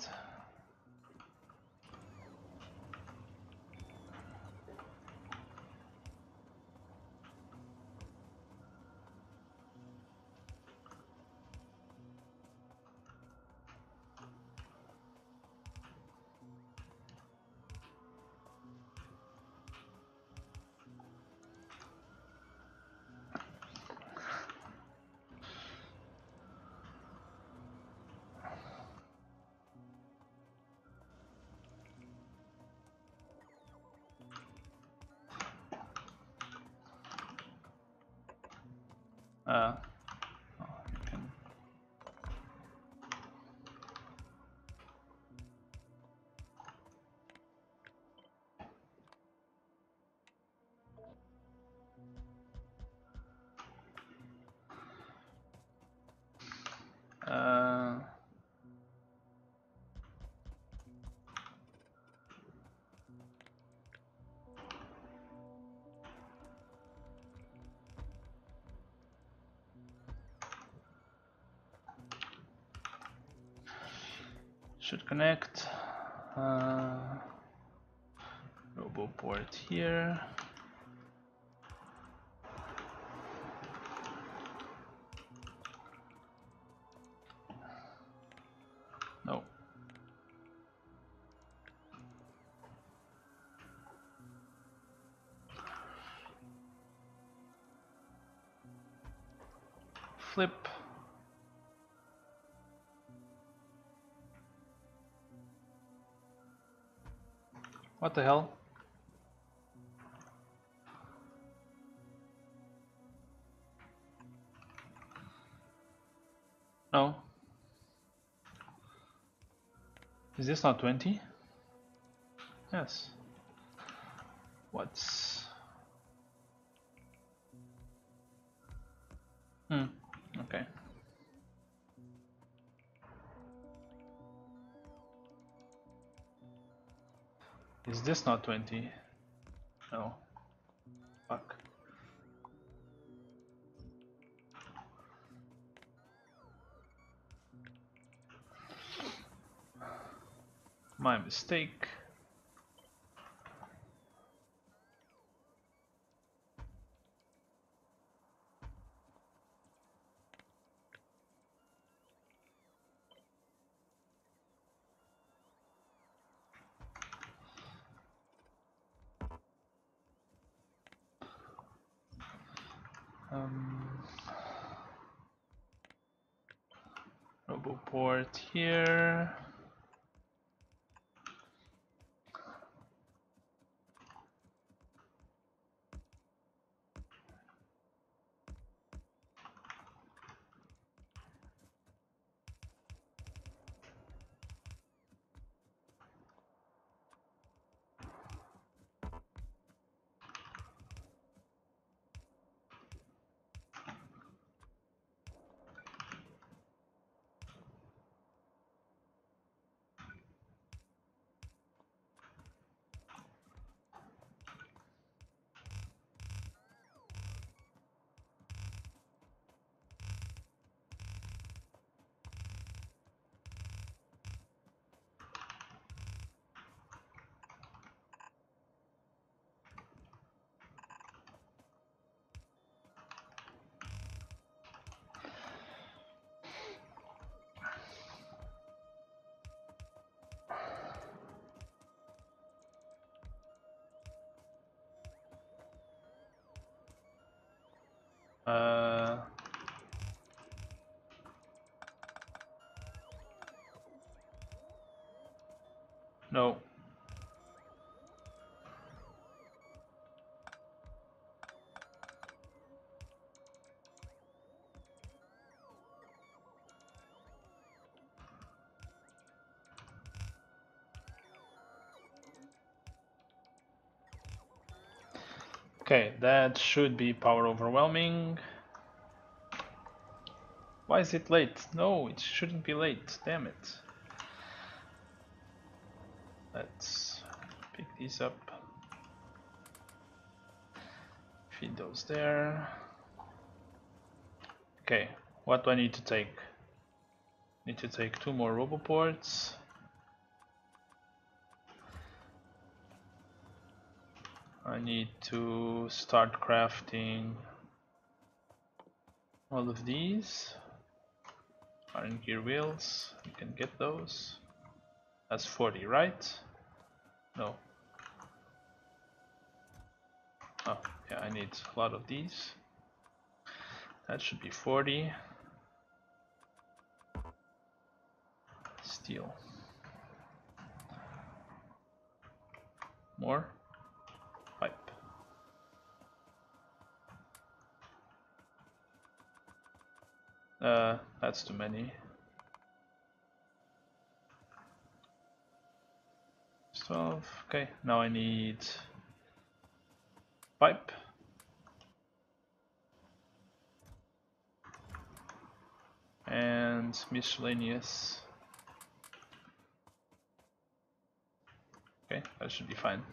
[SPEAKER 1] uh, oh, you can uh, should connect. Uh, robo port here. No. Flip. What the hell? No. Is this not twenty? Yes. What's... Hmm, okay. Is this not twenty? No. Fuck. My mistake. Um, Roboport here. Uh, no. Okay, that should be power overwhelming. Why is it late? No, it shouldn't be late. Damn it. Let's pick these up. Feed those there. Okay, what do I need to take? Need to take two more roboports. I need to start crafting all of these. Iron gear wheels, you can get those. That's forty, right? No. Oh, yeah, I need a lot of these. That should be forty. Steel. More. Pipe. Uh, that's too many. twelve. Okay, now I need pipe. And miscellaneous. Okay, that should be fine.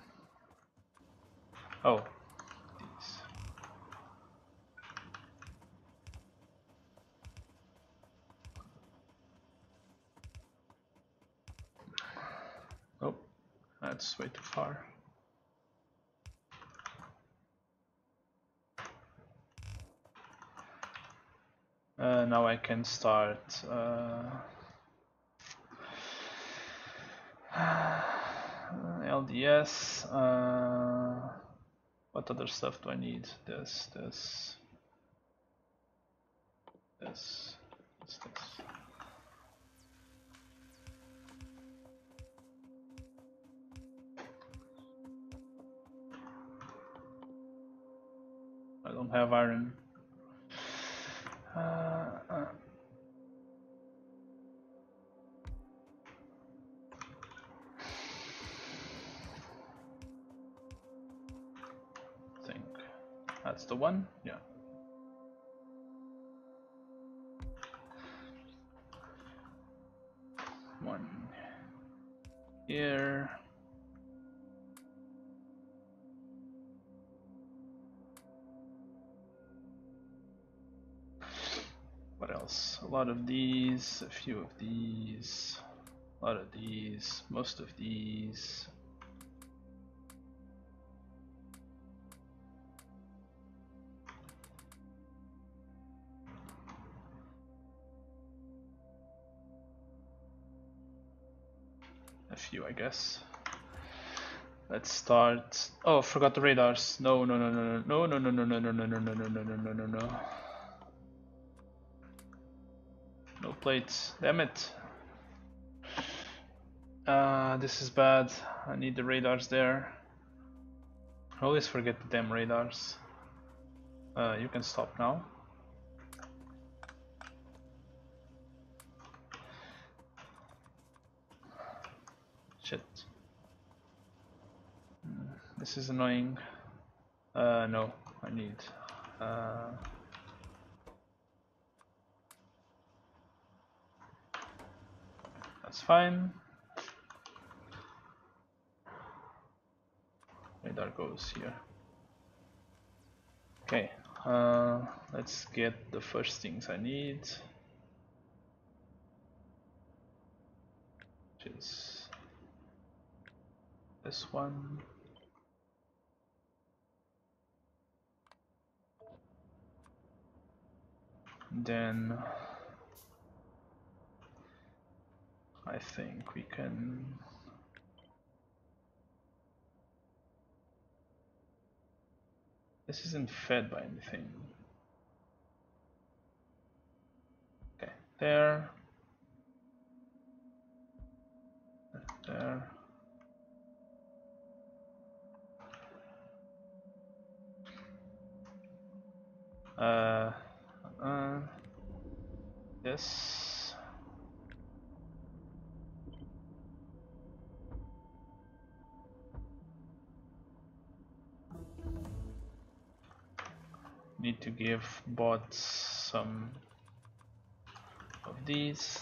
[SPEAKER 1] Oh, these. Oh, that's way too far. Uh, now I can start uh, L D S. Uh, what other stuff do I need? This, this, this, what's this? I don't have iron. Uh, uh, That's the one, yeah. One here. What else? A lot of these, a few of these, a lot of these, most of these. A few, I guess. Let's start. Oh, forgot the radars. No, no, no, no, no, no, no, no, no, no, no, no, no, no, no, no, no, no, no. No plates. Damn it. Uh, this is bad. I need the radars there. I always forget the damn radars. Uh, you can stop now. Shit. This is annoying. Uh, no, I need. Uh, that's fine. Radar goes here. Okay, uh, let's get the first things I need. Which is this one. Then I think we can this isn't fed by anything. Okay, there, there. Uh, uh, this. Need to give bots some of these.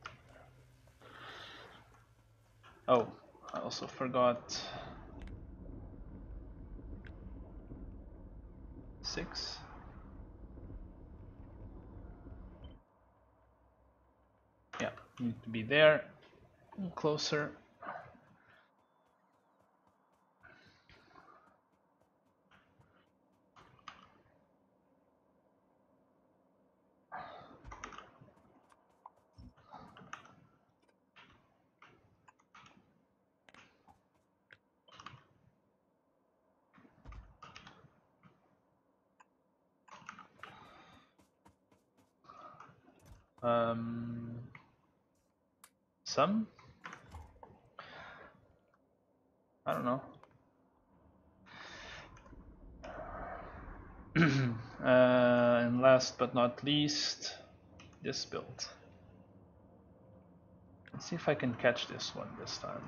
[SPEAKER 1] Oh, I also forgot six. Yeah, need to be there, closer. Um, some? I don't know. uh, and last but not least, this build. Let's see if I can catch this one this time.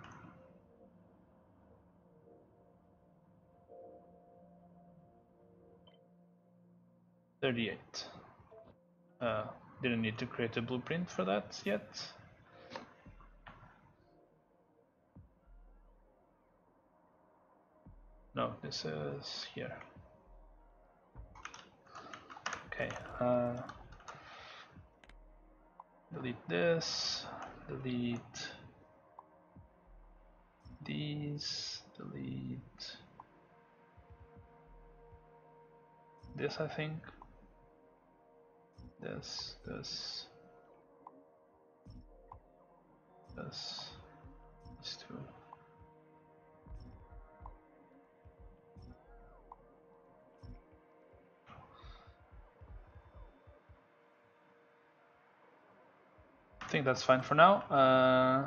[SPEAKER 1] thirty-eight. Uh, didn't need to create a blueprint for that yet. No, this is here. Okay. Uh, delete this. Delete these. Delete this, I think. This, this, this, these two. I think that's fine for now. Uh,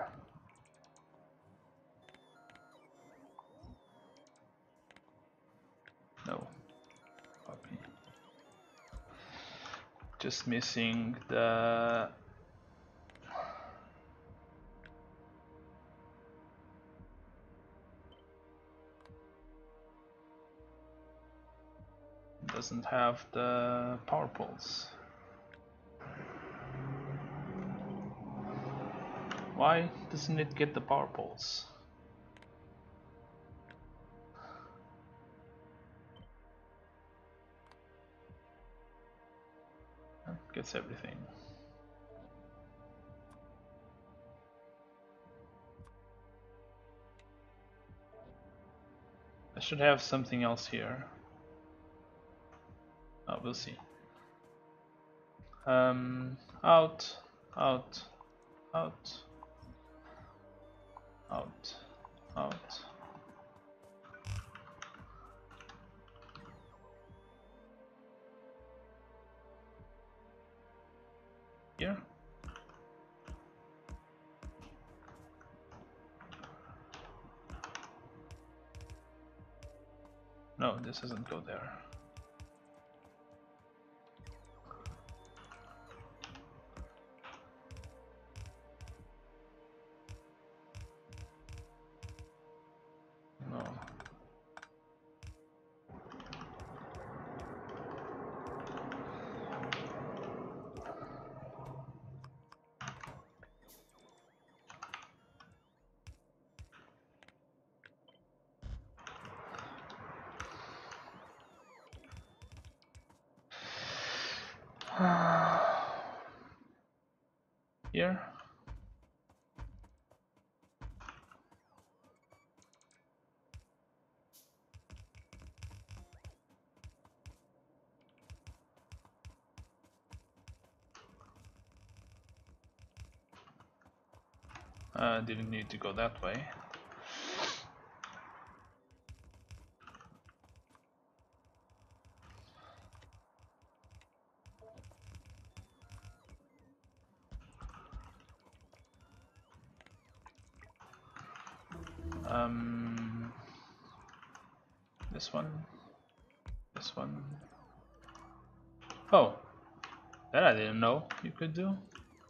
[SPEAKER 1] no, copy. Just missing the doesn't have the power poles. Why doesn't it get the power poles? It gets everything. I should have something else here. Oh, we'll see. Um, out, out, out, out, out. Here. No, this doesn't go there. No. Here. Uh, didn't need to go that way. Um, this one, this one. Oh, that I didn't know you could do.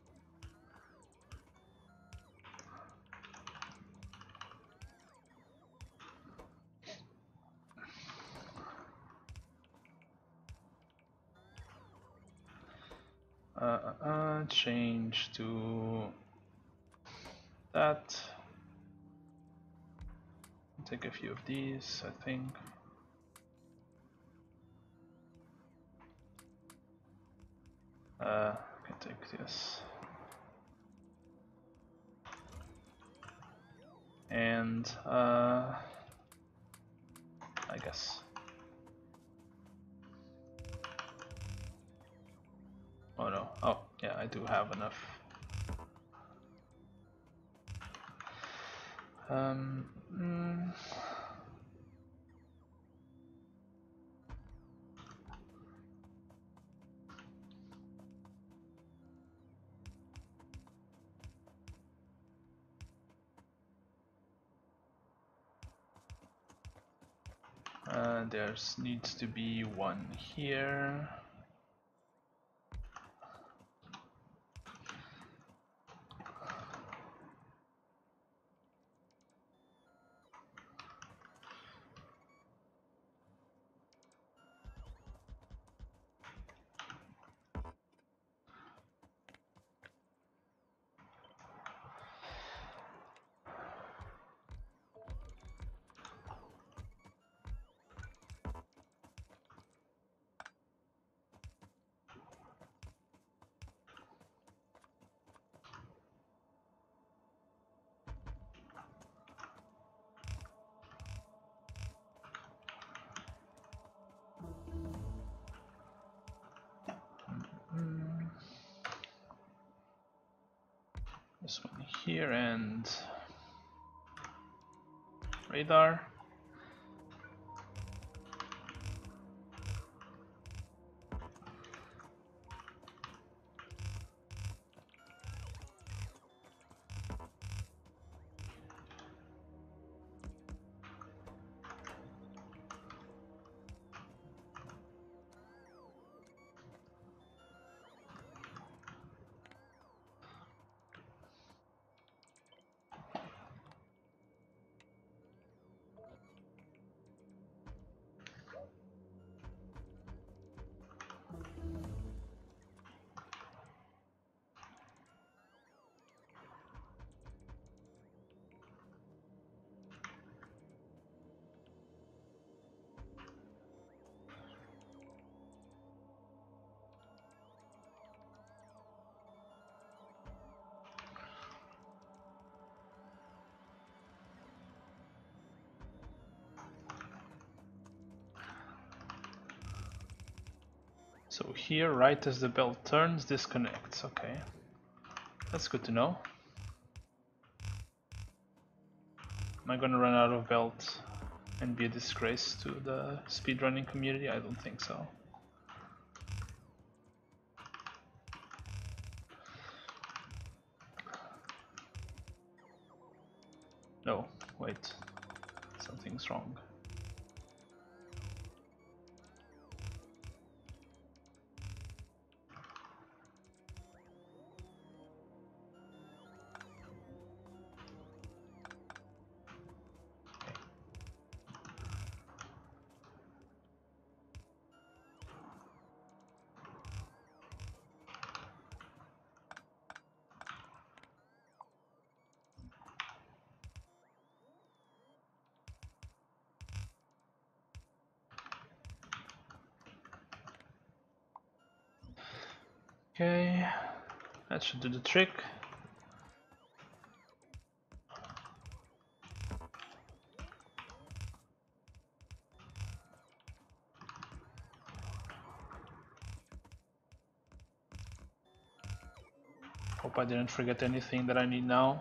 [SPEAKER 1] Uh, uh, uh, change to that. Take a few of these, I think. Uh, I can take this. And uh, I guess. Oh no. Oh, yeah, I do have enough. Um, mm. Uh, there needs to be one here. This one here and radar. So here, right as the belt turns, disconnects. Okay, that's good to know. Am I gonna run out of belt and be a disgrace to the speedrunning community? I don't think so. No, wait, something's wrong. Okay, that should do the trick. Hope I didn't forget anything that I need now.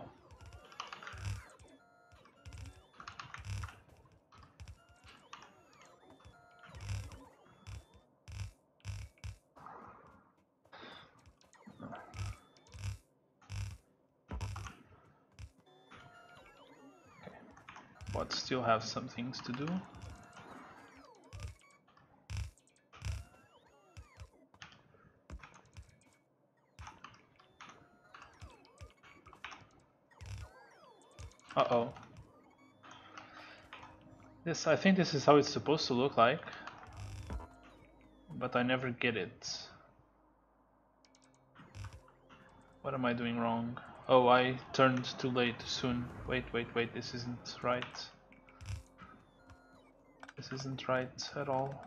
[SPEAKER 1] But still have some things to do. Uh-oh. This, I think this is how it's supposed to look like, but I never get it. What am I doing wrong? Oh, I turned too late, too soon. Wait, wait, wait, this isn't right. This isn't right at all.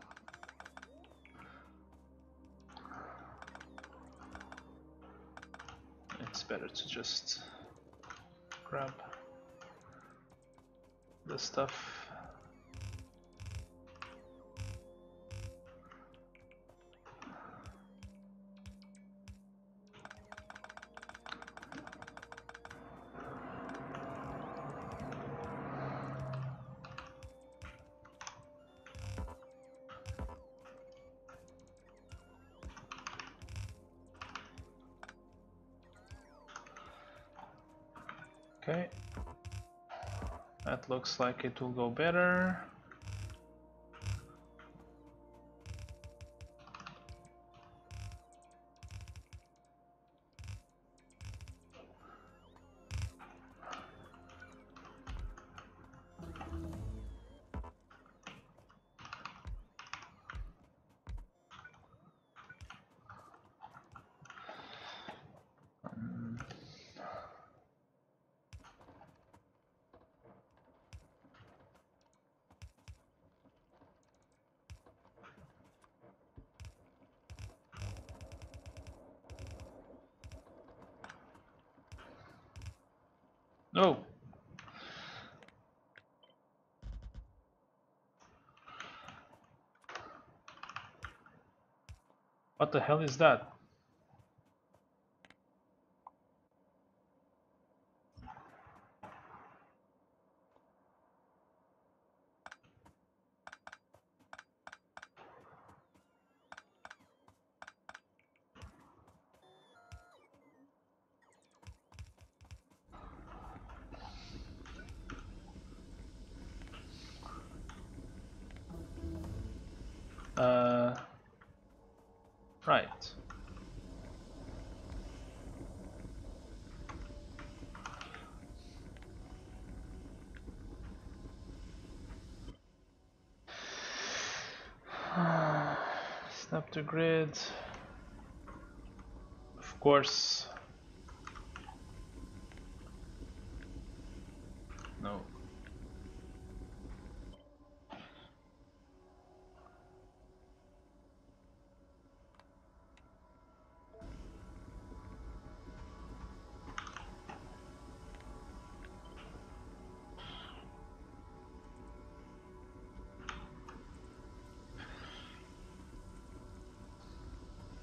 [SPEAKER 1] It's better to just grab the stuff. Okay, that looks like it will go better. No. What the hell is that? Uh, right. Snap to grid. Of course. No.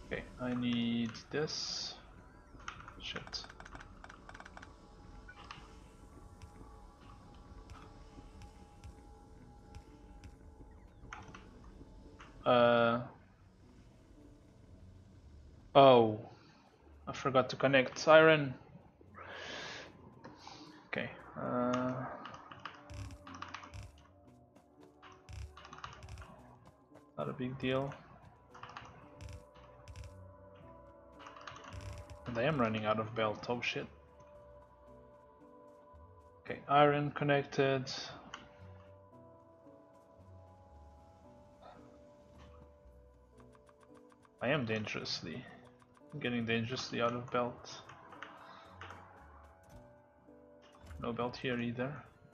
[SPEAKER 1] Okay, I need this. Shit. Uh. Oh, I forgot to connect iron. Okay. Uh. Not a big deal. And I am running out of belt. Oh shit. Okay, iron connected. I am dangerously getting dangerously out of belt. No belt here either.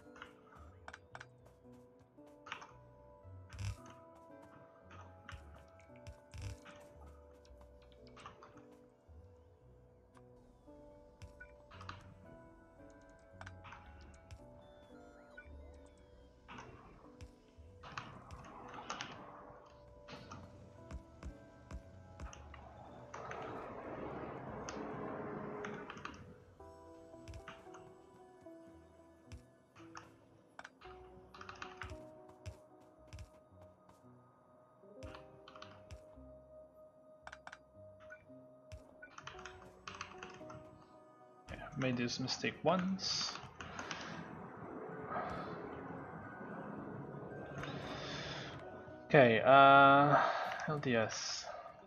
[SPEAKER 1] Made this mistake once. Okay, uh, L D S.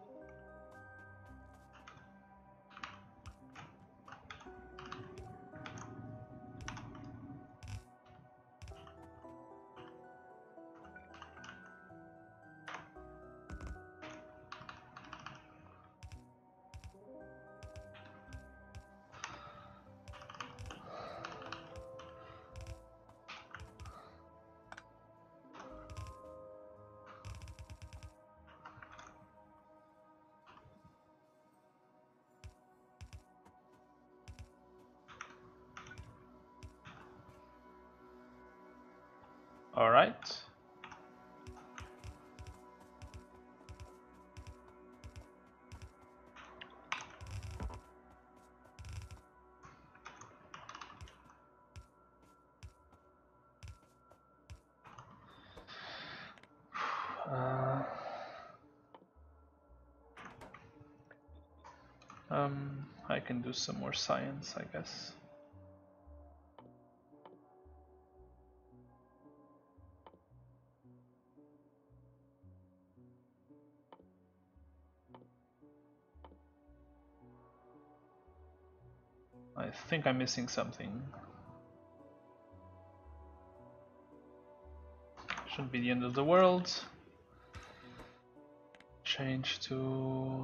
[SPEAKER 1] All right. Uh, um, I can do some more science, I guess. I think I'm missing something. Shouldn't be the end of the world. Change to...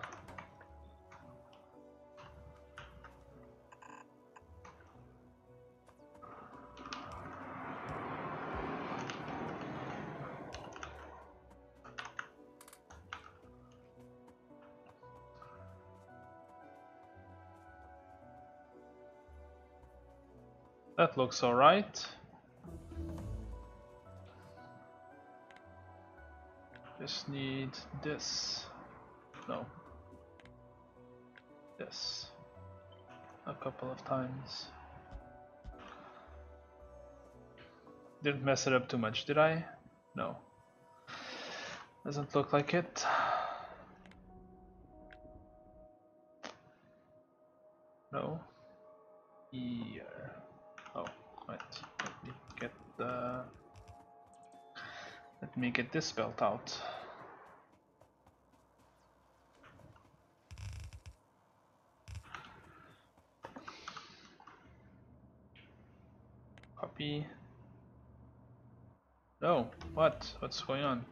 [SPEAKER 1] That looks alright. Just need this. No. This. A couple of times. Didn't mess it up too much, did I? No. Doesn't look like it. No. Here. Oh, wait. Let me get the... Let me get this belt out. Copy. No, what? What's going on?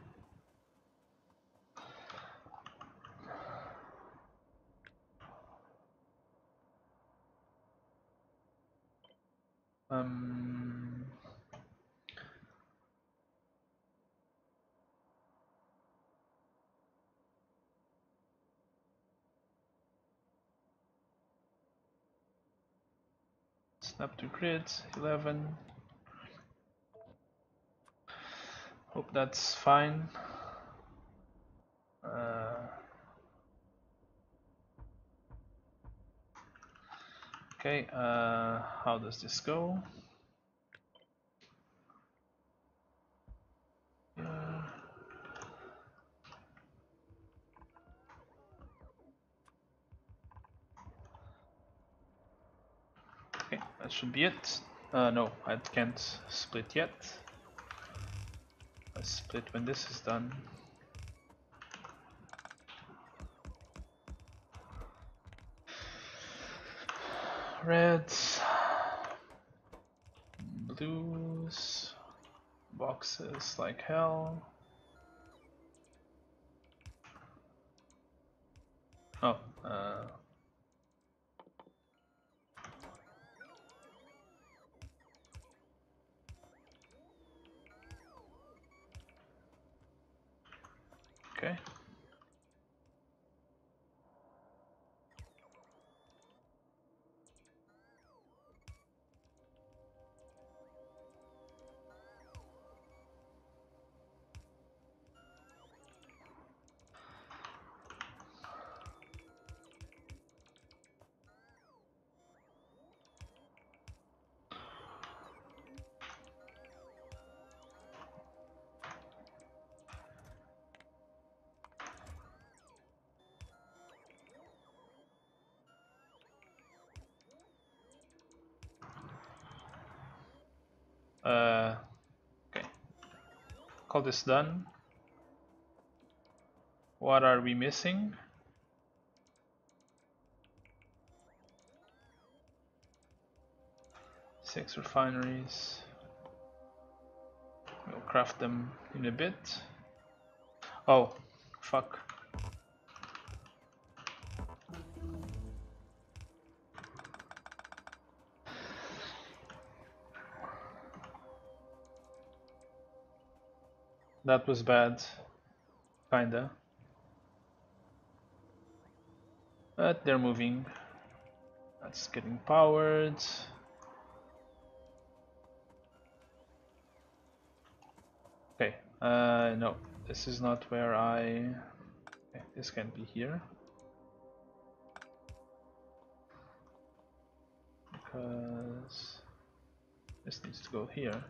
[SPEAKER 1] Um... Snap to grid, eleven. Hope that's fine. Uh, Okay, uh, how does this go? Yeah. Okay, that should be it. Uh, no, I can't split yet. I'll split when this is done. Reds, blues, boxes like hell. Oh, uh, okay. Uh, okay. Call this done. What are we missing? Six refineries. We'll craft them in a bit. Oh, fuck. That was bad. Kinda. But they're moving. That's getting powered. Okay, uh, no, this is not where I... Okay, this can be here. Because this needs to go here.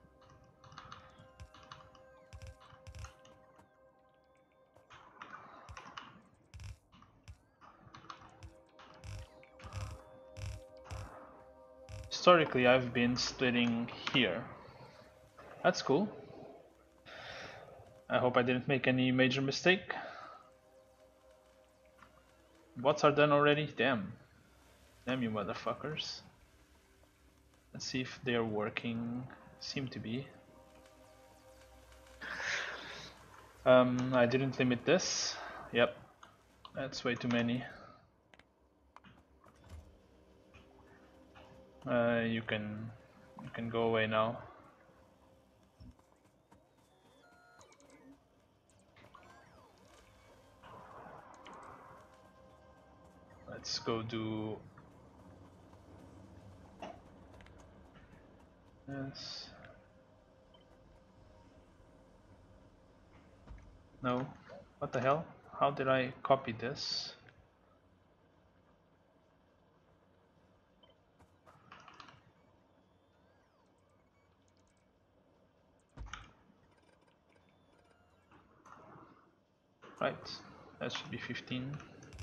[SPEAKER 1] Historically, I've been splitting here. That's cool. I hope I didn't make any major mistake. Bots are done already? Damn. Damn you motherfuckers. Let's see if they're working. Seem to be. Um, I didn't limit this. Yep. That's way too many. Uh, you can you can go away now. Let's go do this. No. What the hell? How did I copy this? Right. That should be fifteen.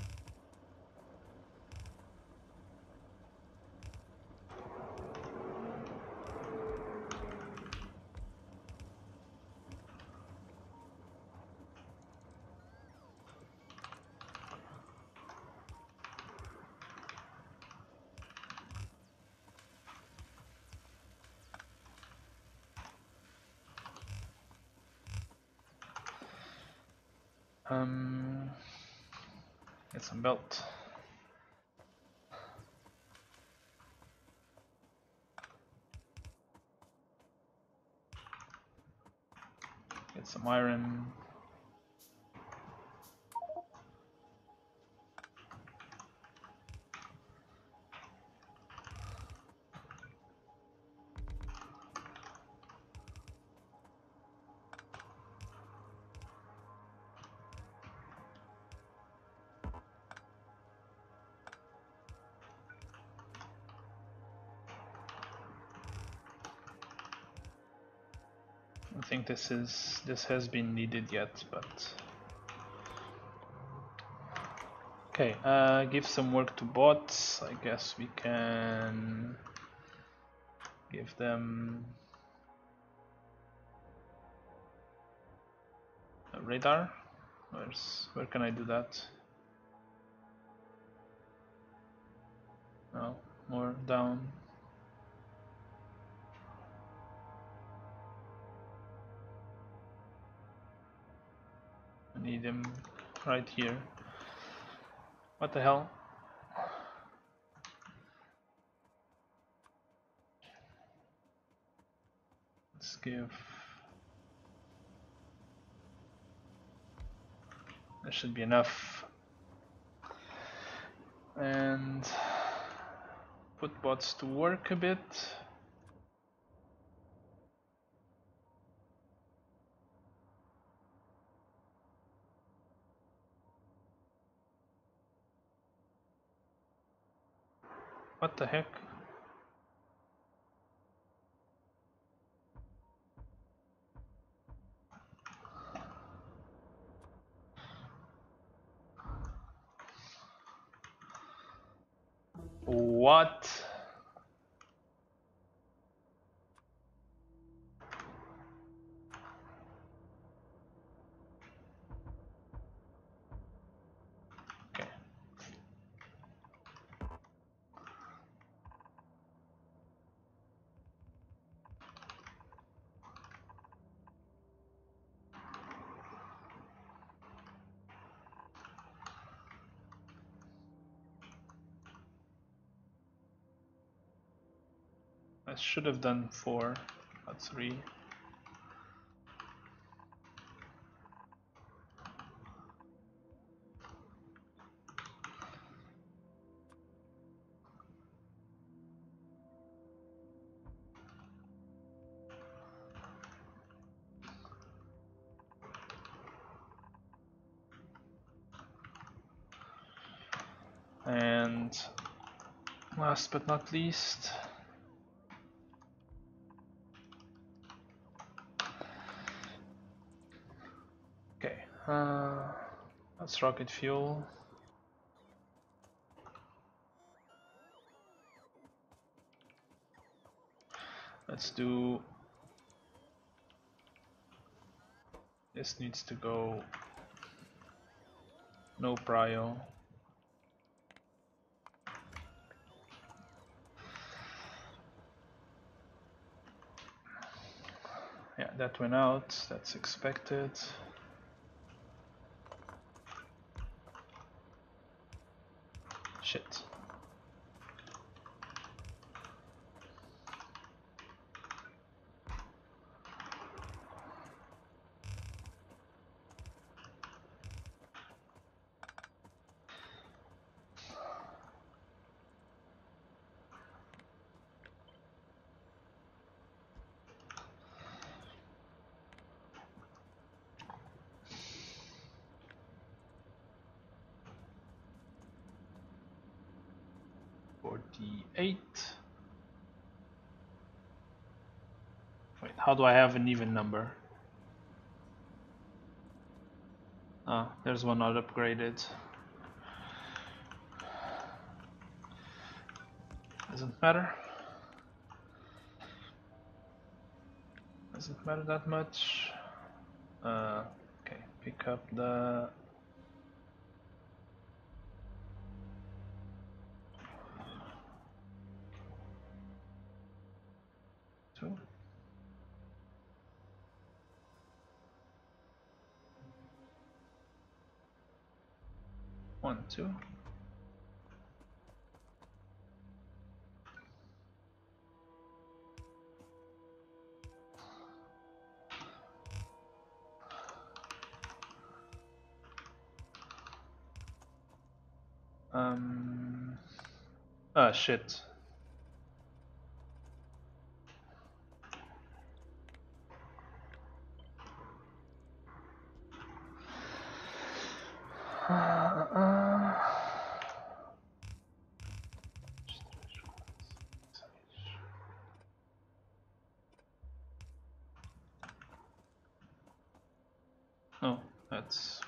[SPEAKER 1] Um, get some belt. Get some iron. think this is this has been needed yet, but okay. Uh, give some work to bots. I guess we can give them a radar. Where's where can I do that? No, more down. I need him right here. What the hell? Let's give. There should be enough. And put bots to work a bit. What the heck? What? Okay. I should have done four, not three. And last but not least, okay, uh, that's rocket fuel. Let's do, this needs to go, no prio. Yeah, that went out, that's expected. Shit. forty-eight. Wait, how do I have an even number? Ah, there's one not upgraded. Doesn't matter. Doesn't matter that much. Uh, okay, pick up the two. One, two. Um. Ah, shit. Uh, uh.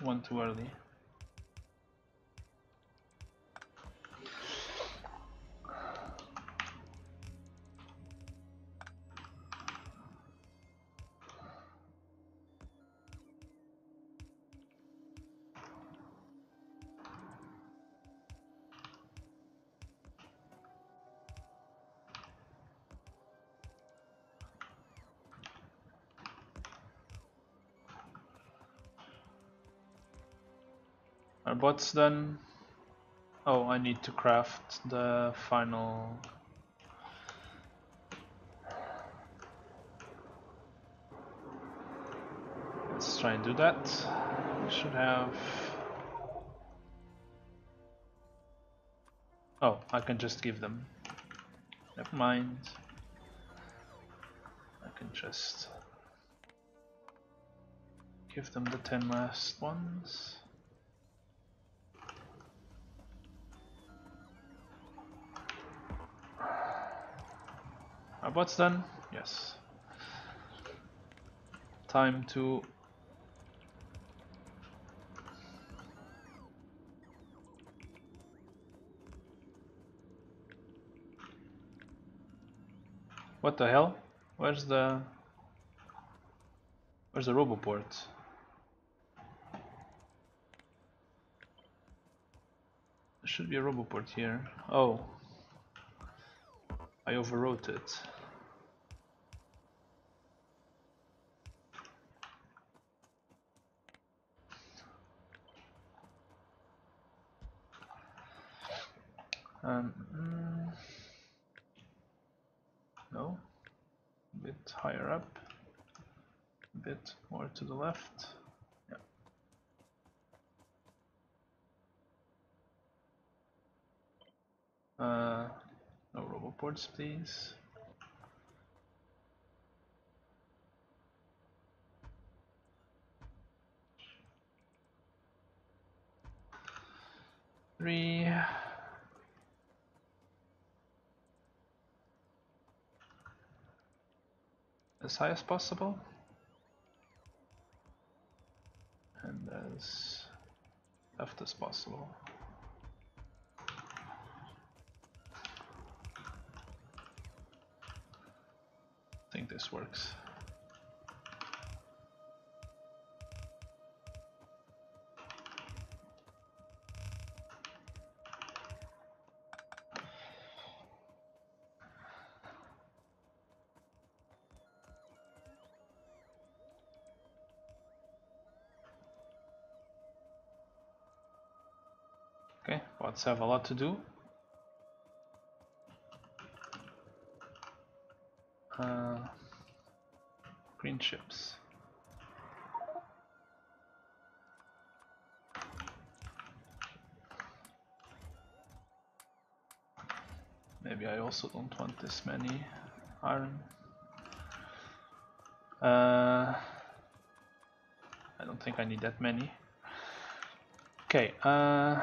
[SPEAKER 1] one too early. Our bot's done. Oh, I need to craft the final. Let's try and do that. We should have. Oh, I can just give them. Never mind. I can just give them the ten last ones. Our bot's done? Yes. Time to what the hell? Where's the Where's the roboport? There should be a roboport here. Oh, I overwrote it. Um, mm, no, a bit higher up, a bit more to the left. Yeah. Uh, no roboports, please. Three. As high as possible. And as left as possible. I think this works. Okay, bots have a lot to do. Uh, green chips. Maybe I also don't want this many iron. Uh, I don't think I need that many. Okay. Uh,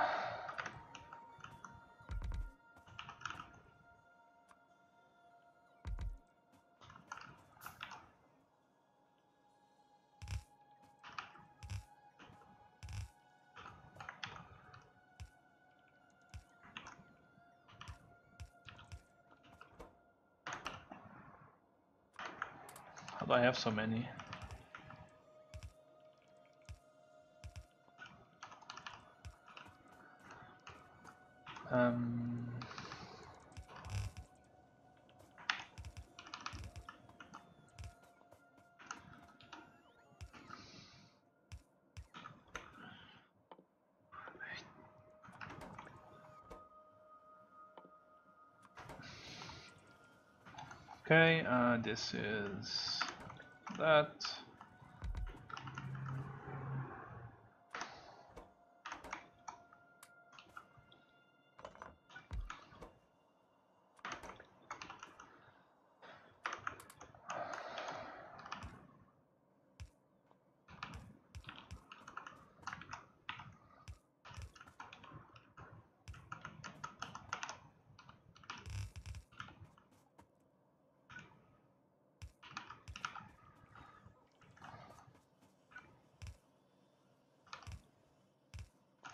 [SPEAKER 1] how do I have so many? Um, okay, uh, this is that.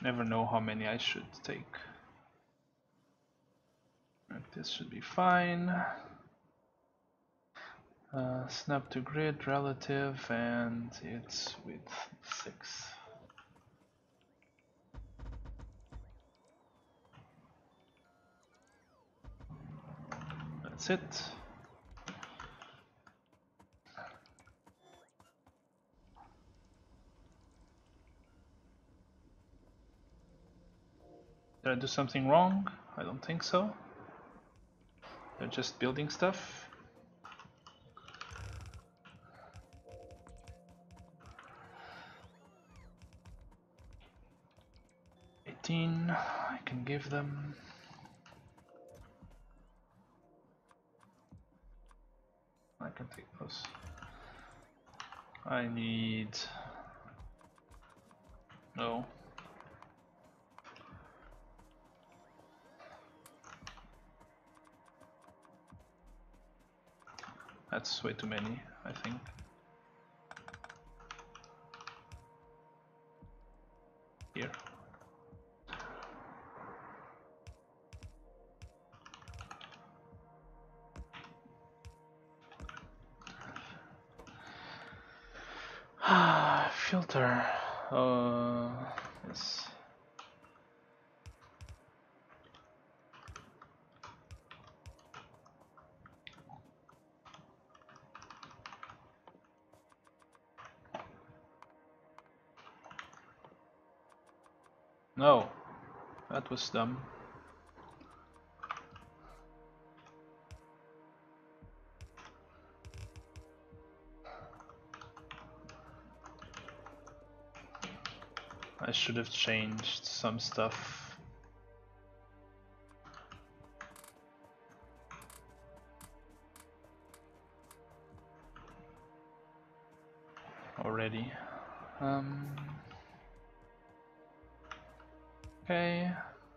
[SPEAKER 1] Never know how many I should take. And this should be fine. Uh, snap to grid, relative, and it's width six. That's it. Did I do something wrong? I don't think so. They're just building stuff. eighteen, I can give them. I can take those. I need... no. That's way too many, I think. Here. Filter. Uh, yes. No, that was dumb. I should have changed some stuff. Already. Um, okay.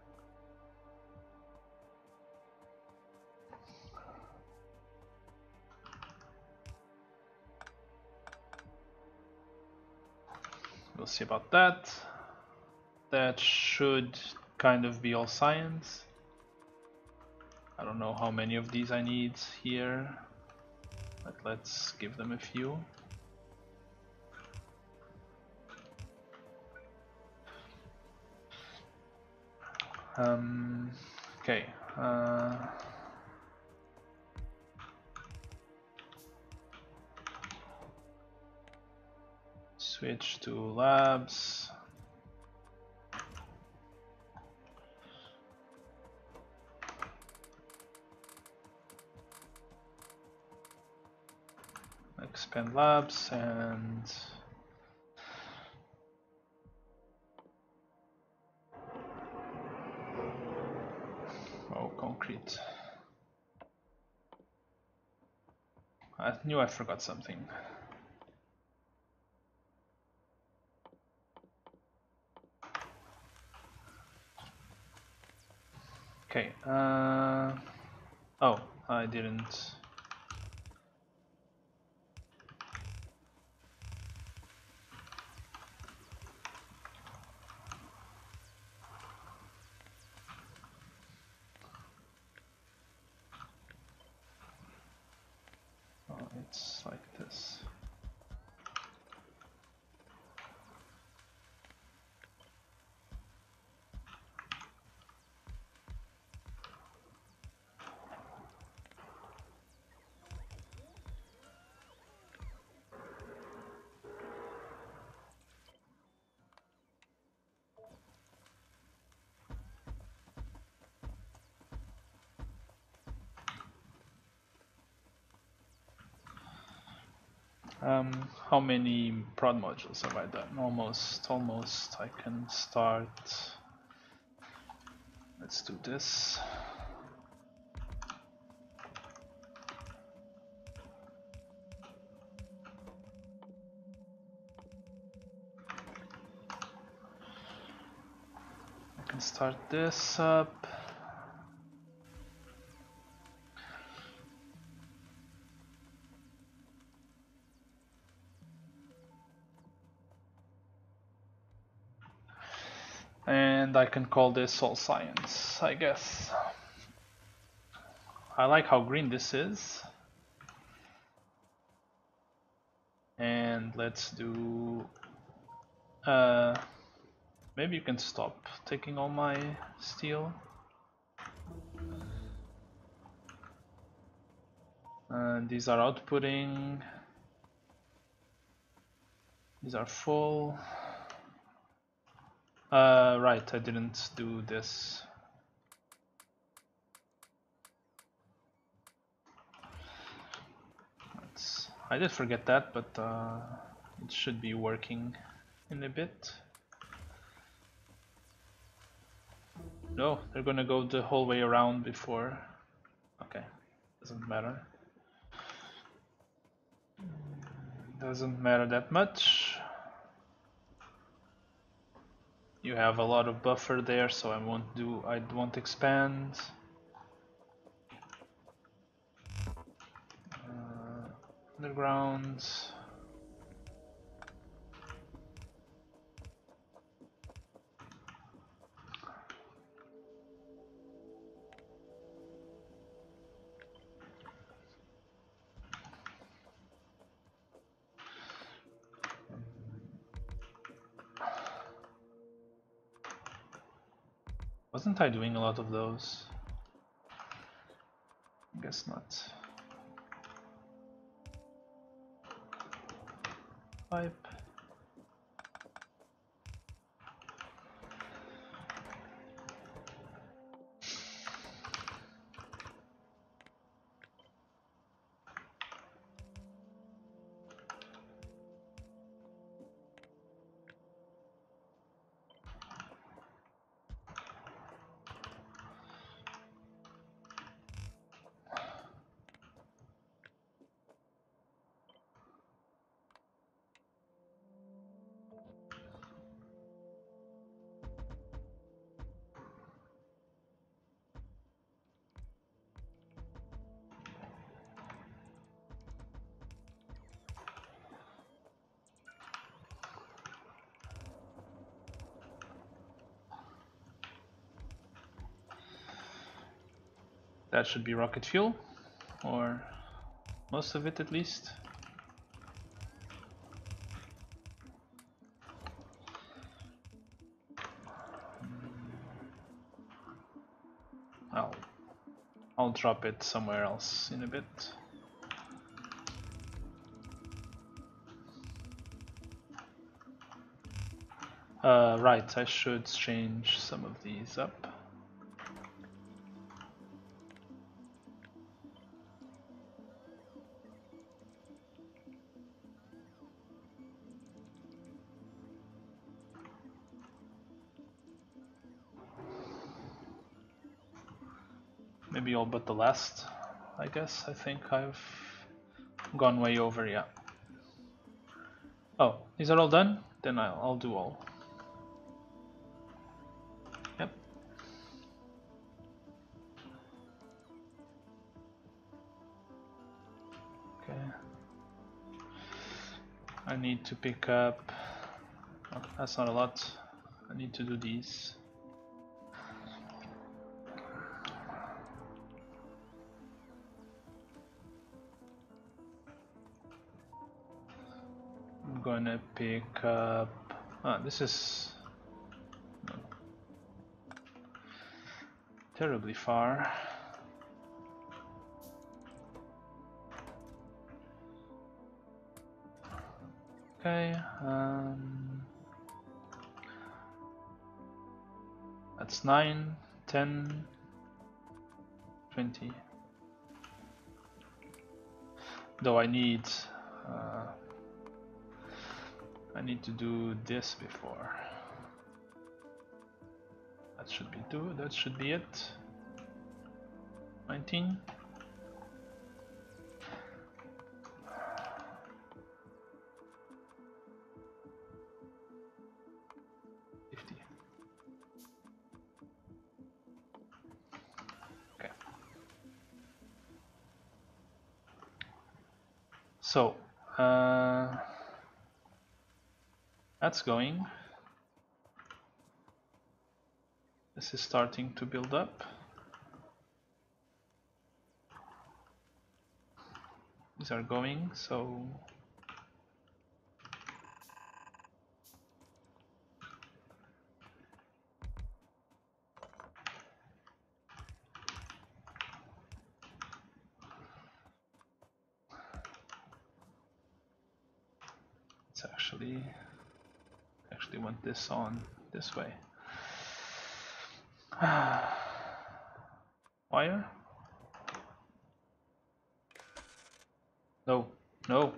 [SPEAKER 1] We'll see about that. That should kind of be all science. I don't know how many of these I need here, but let's give them a few. Um, okay. Uh, switch to labs. Expand labs and oh, concrete. I knew I forgot something. Okay. Uh, oh, I didn't. Oh, it's like this. Um, how many prod modules have I done? Almost, almost. I can start. Let's do this. I can start this up. And I can call this all science, I guess. I like how green this is. And let's do... Uh, maybe you can stop taking all my steel. And these are outputting. These are full. Uh, right, I didn't do this. Let's, I did forget that, but uh, it should be working in a bit. No, they're gonna go the whole way around before. Okay, doesn't matter. Doesn't matter that much. You have a lot of buffer there, so I won't do. I won't expand. Uh, underground. Wasn't I doing a lot of those? Guess not. Pipe. That should be rocket fuel, or most of it at least. I'll, I'll drop it somewhere else in a bit. Uh, right, I should change some of these up. Maybe all but the last, I guess. I think I've gone way over, yeah. Oh, these are all done? Then I'll, I'll do all. Yep. Okay. I need to pick up... Oh, that's not a lot. I need to do these. I'm gonna pick up... Ah, this is... No. Terribly far. Okay, um... that's nine, ten, twenty. Though I need... Uh, I need to do this before. That should be two, that should be it. nineteen. fifty. Okay. So, uh, that's going. This is starting to build up. These are going, so it's actually actually want this on this way. Wire? No, no.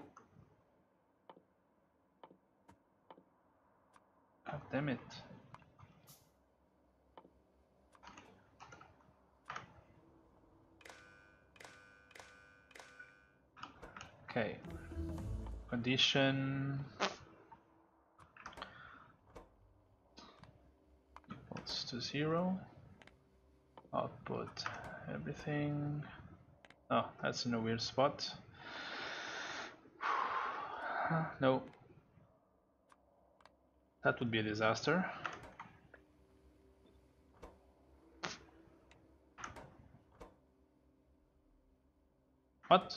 [SPEAKER 1] God damn it. Okay. Condition equals to zero. Output everything. Oh, that's in a weird spot. No. That would be a disaster. What?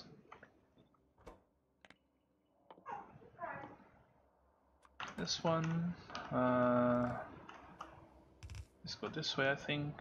[SPEAKER 1] This one. Uh, let's go this way, I think.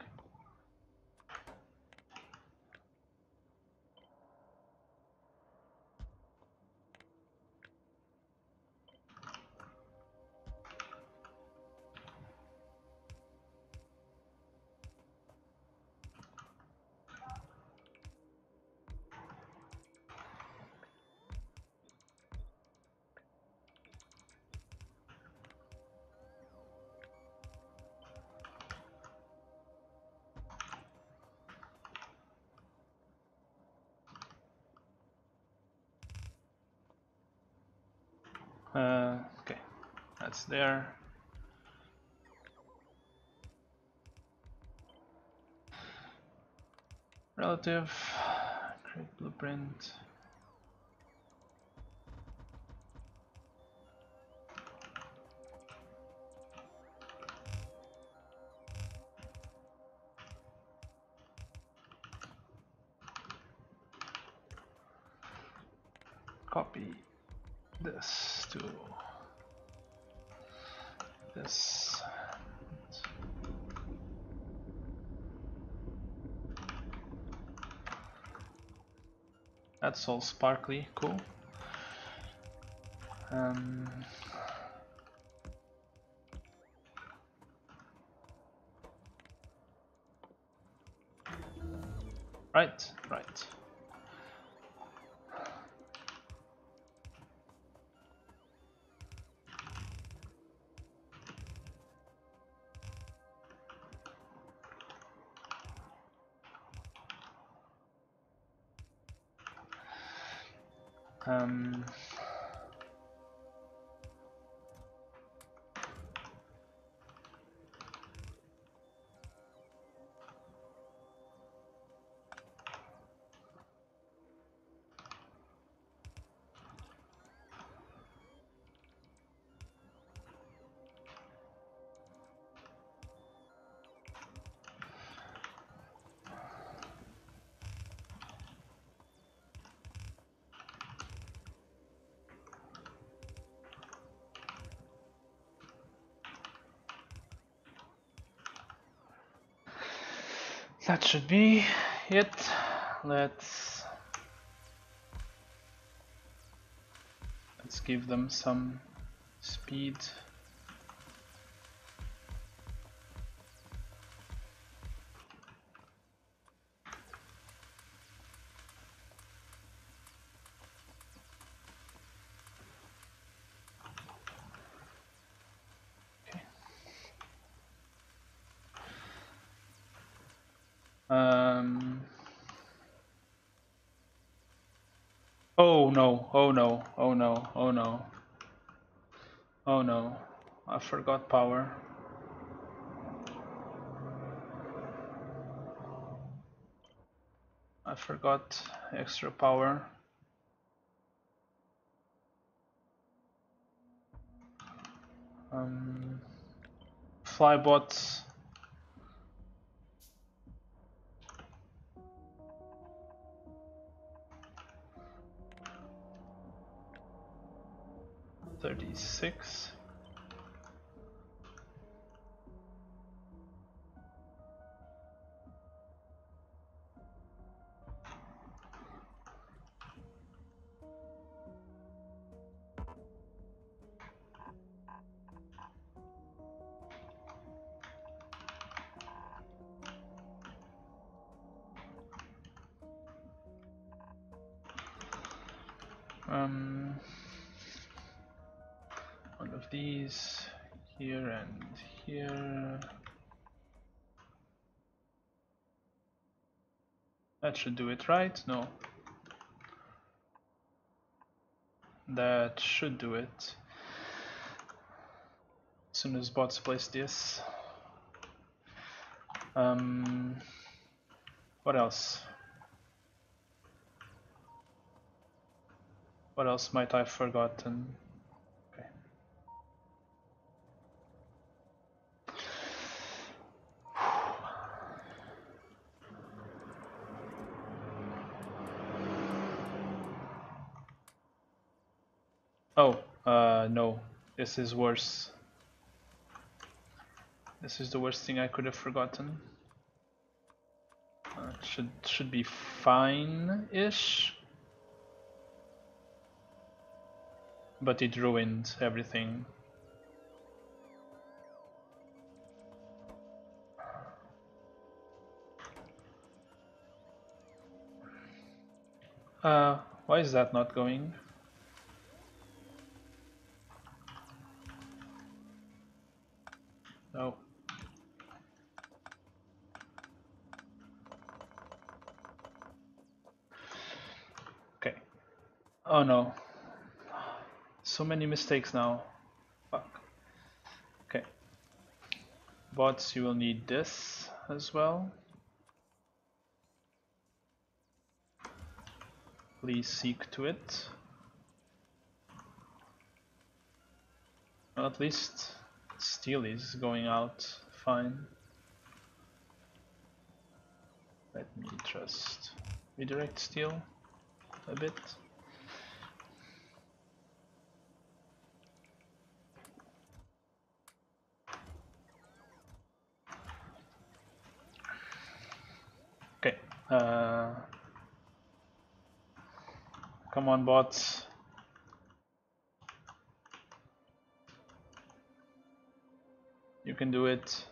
[SPEAKER 1] Uh, okay, that's there. Relative, create blueprint. Copy this to this. That's all sparkly, cool. Um, right, right. Um, that should be it. Let's let's give them some speed. Um, oh no, oh no, oh no, oh no. Oh no, I forgot power. I forgot extra power. Um, Flybots. thirty-six. Um, one of these here and here. That should do it, right? No. That should do it. As soon as bots place this. Um, what else? What else might I have forgotten? Okay. Oh, uh, no. This is worse. This is the worst thing I could have forgotten. Uh, should should be fine-ish. But it ruined everything. Uh, why is that not going? No. Okay. Oh no. So many mistakes now. Fuck. Okay. Bots, you will need this as well. Please seek to it. Well, at least steel is going out fine. Let me just redirect steel a bit. Okay. Uh, come on, bots. You can do it.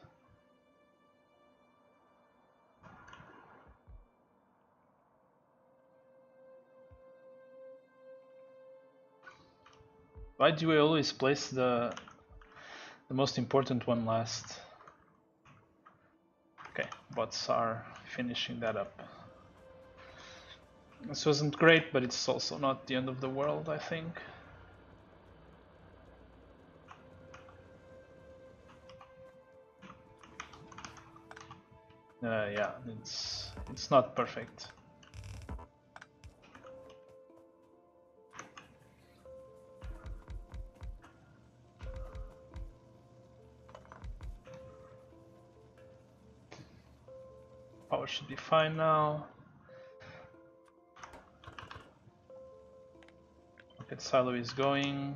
[SPEAKER 1] Why do we always place the the most important one last? Okay, bots are finishing that up. This wasn't great, but it's also not the end of the world, I think. Uh, yeah, it's it's not perfect. Power should be fine now. Rocket silo is going.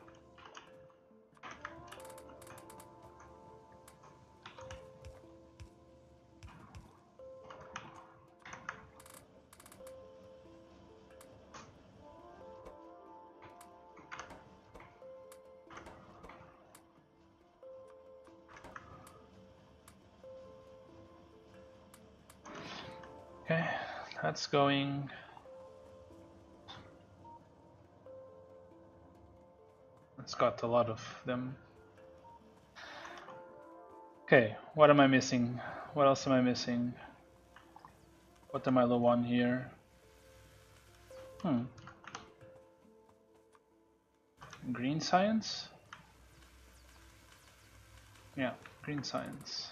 [SPEAKER 1] Okay, that's going. It's got a lot of them. Okay, what am I missing? What else am I missing? What am I low on here? Hmm. Green science? Yeah, green science.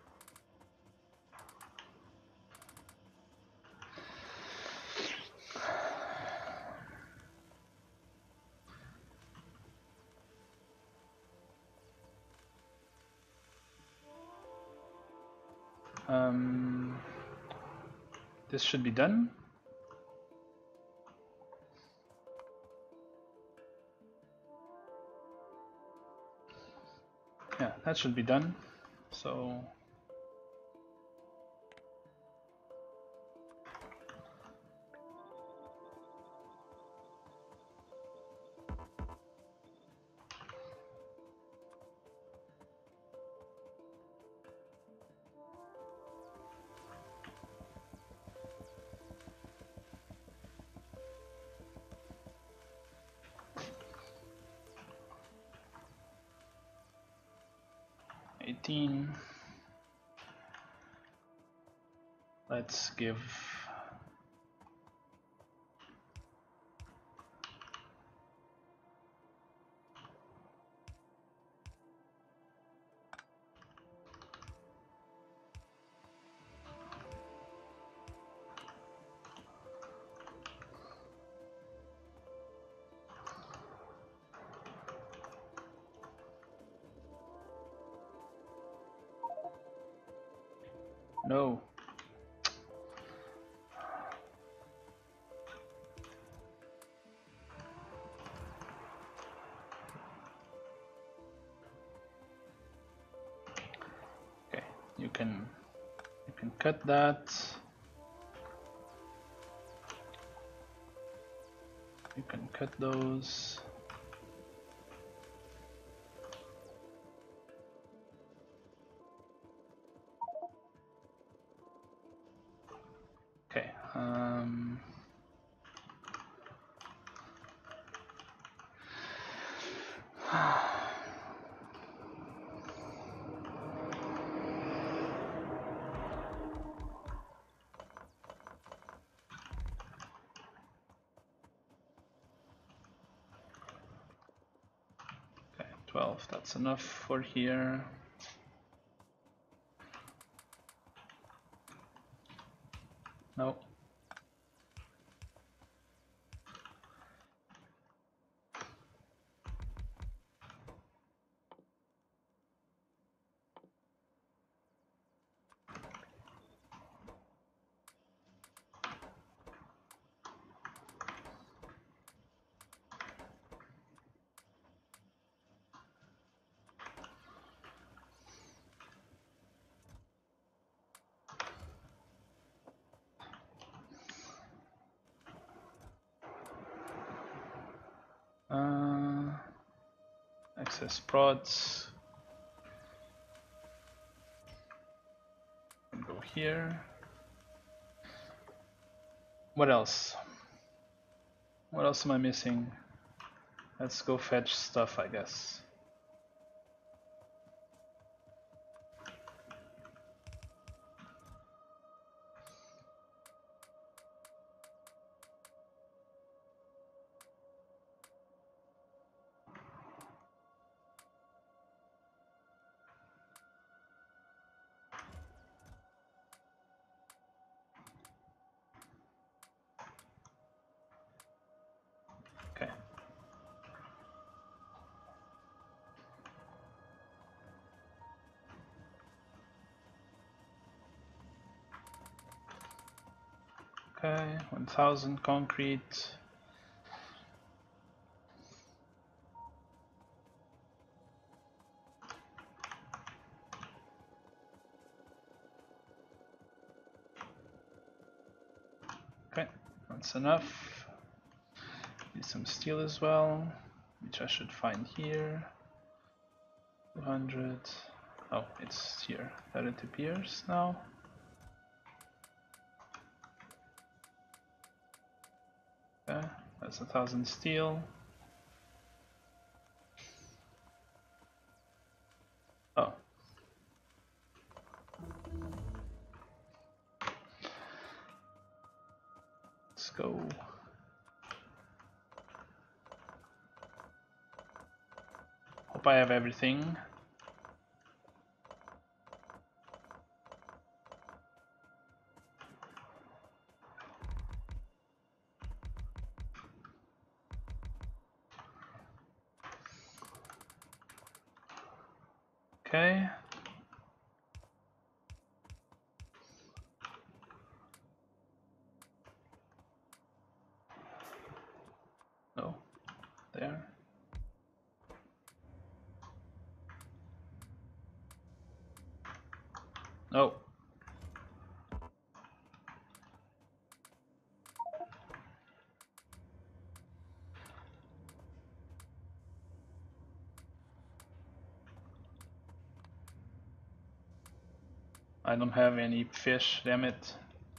[SPEAKER 1] Um, this should be done. Yeah, that should be done. So eighteen. Let's give no. Okay, you can you can cut that. You can cut those. Okay. Um, okay, twelve. That's enough for here. No. Uh, access prods. Go here. What else? What else am I missing? Let's go fetch stuff, I guess. Okay. Okay, one thousand concrete. Okay, that's enough. Need some steel as well, which I should find here. two hundred. Oh, it's here. That it appears now. Okay, that's a thousand steel. Oh. Let's go. Hope I have everything. Okay. No. There. Oh. I don't have any fish, damn it.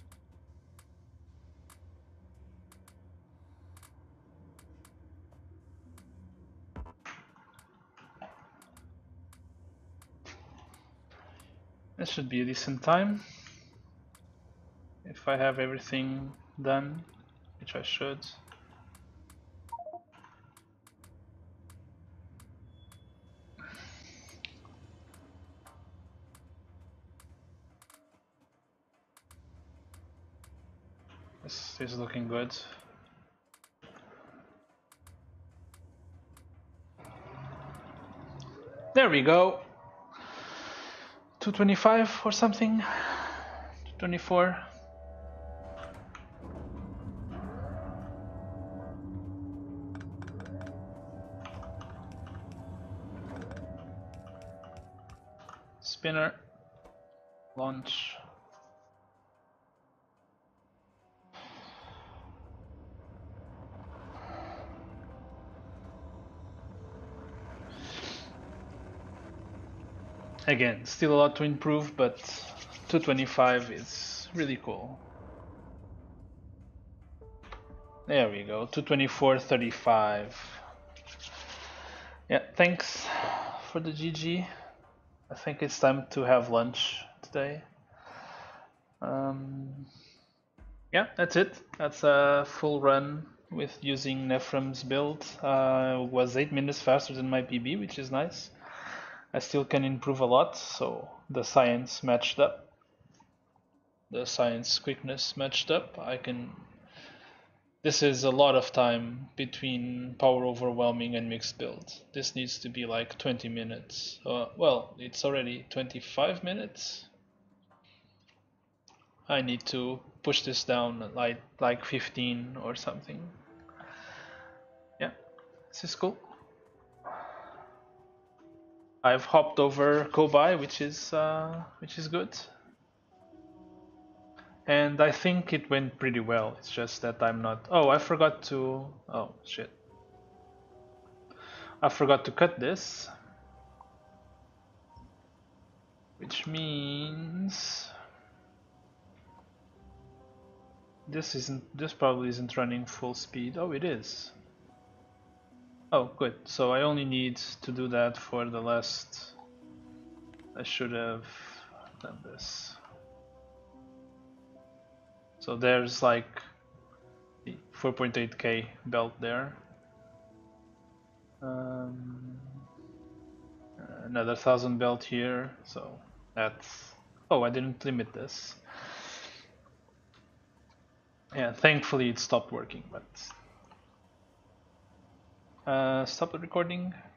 [SPEAKER 1] This should be a decent time. If I have everything done, which I should. This is looking good. There we go. two twenty-five or something. two twenty-four. Spinner. Launch. Again, still a lot to improve, but two twenty-five is really cool. There we go, two twenty-four thirty-five. Yeah, thanks for the G G. I think it's time to have lunch today. Um, yeah, that's it. That's a full run with using Nefrums build. Uh, was eight minutes faster than my P B, which is nice. I still can improve a lot, so the science matched up. The science quickness matched up. I can. This is a lot of time between power overwhelming and mixed build. This needs to be like twenty minutes. Uh, well, it's already twenty-five minutes. I need to push this down like like fifteen or something. Yeah, this is cool. I've hopped over Kobai, which is uh, which is good. And I think it went pretty well. It's just that I'm not. Oh, I forgot to. Oh shit! I forgot to cut this, which means this isn't. This probably isn't running full speed. Oh, it is. Oh, good. So I only need to do that for the last. I should have done this. So there's like the four point eight K belt there. Um, another thousand belt here. So that's. Oh, I didn't limit this. Yeah, thankfully it stopped working, but uh, stop the recording.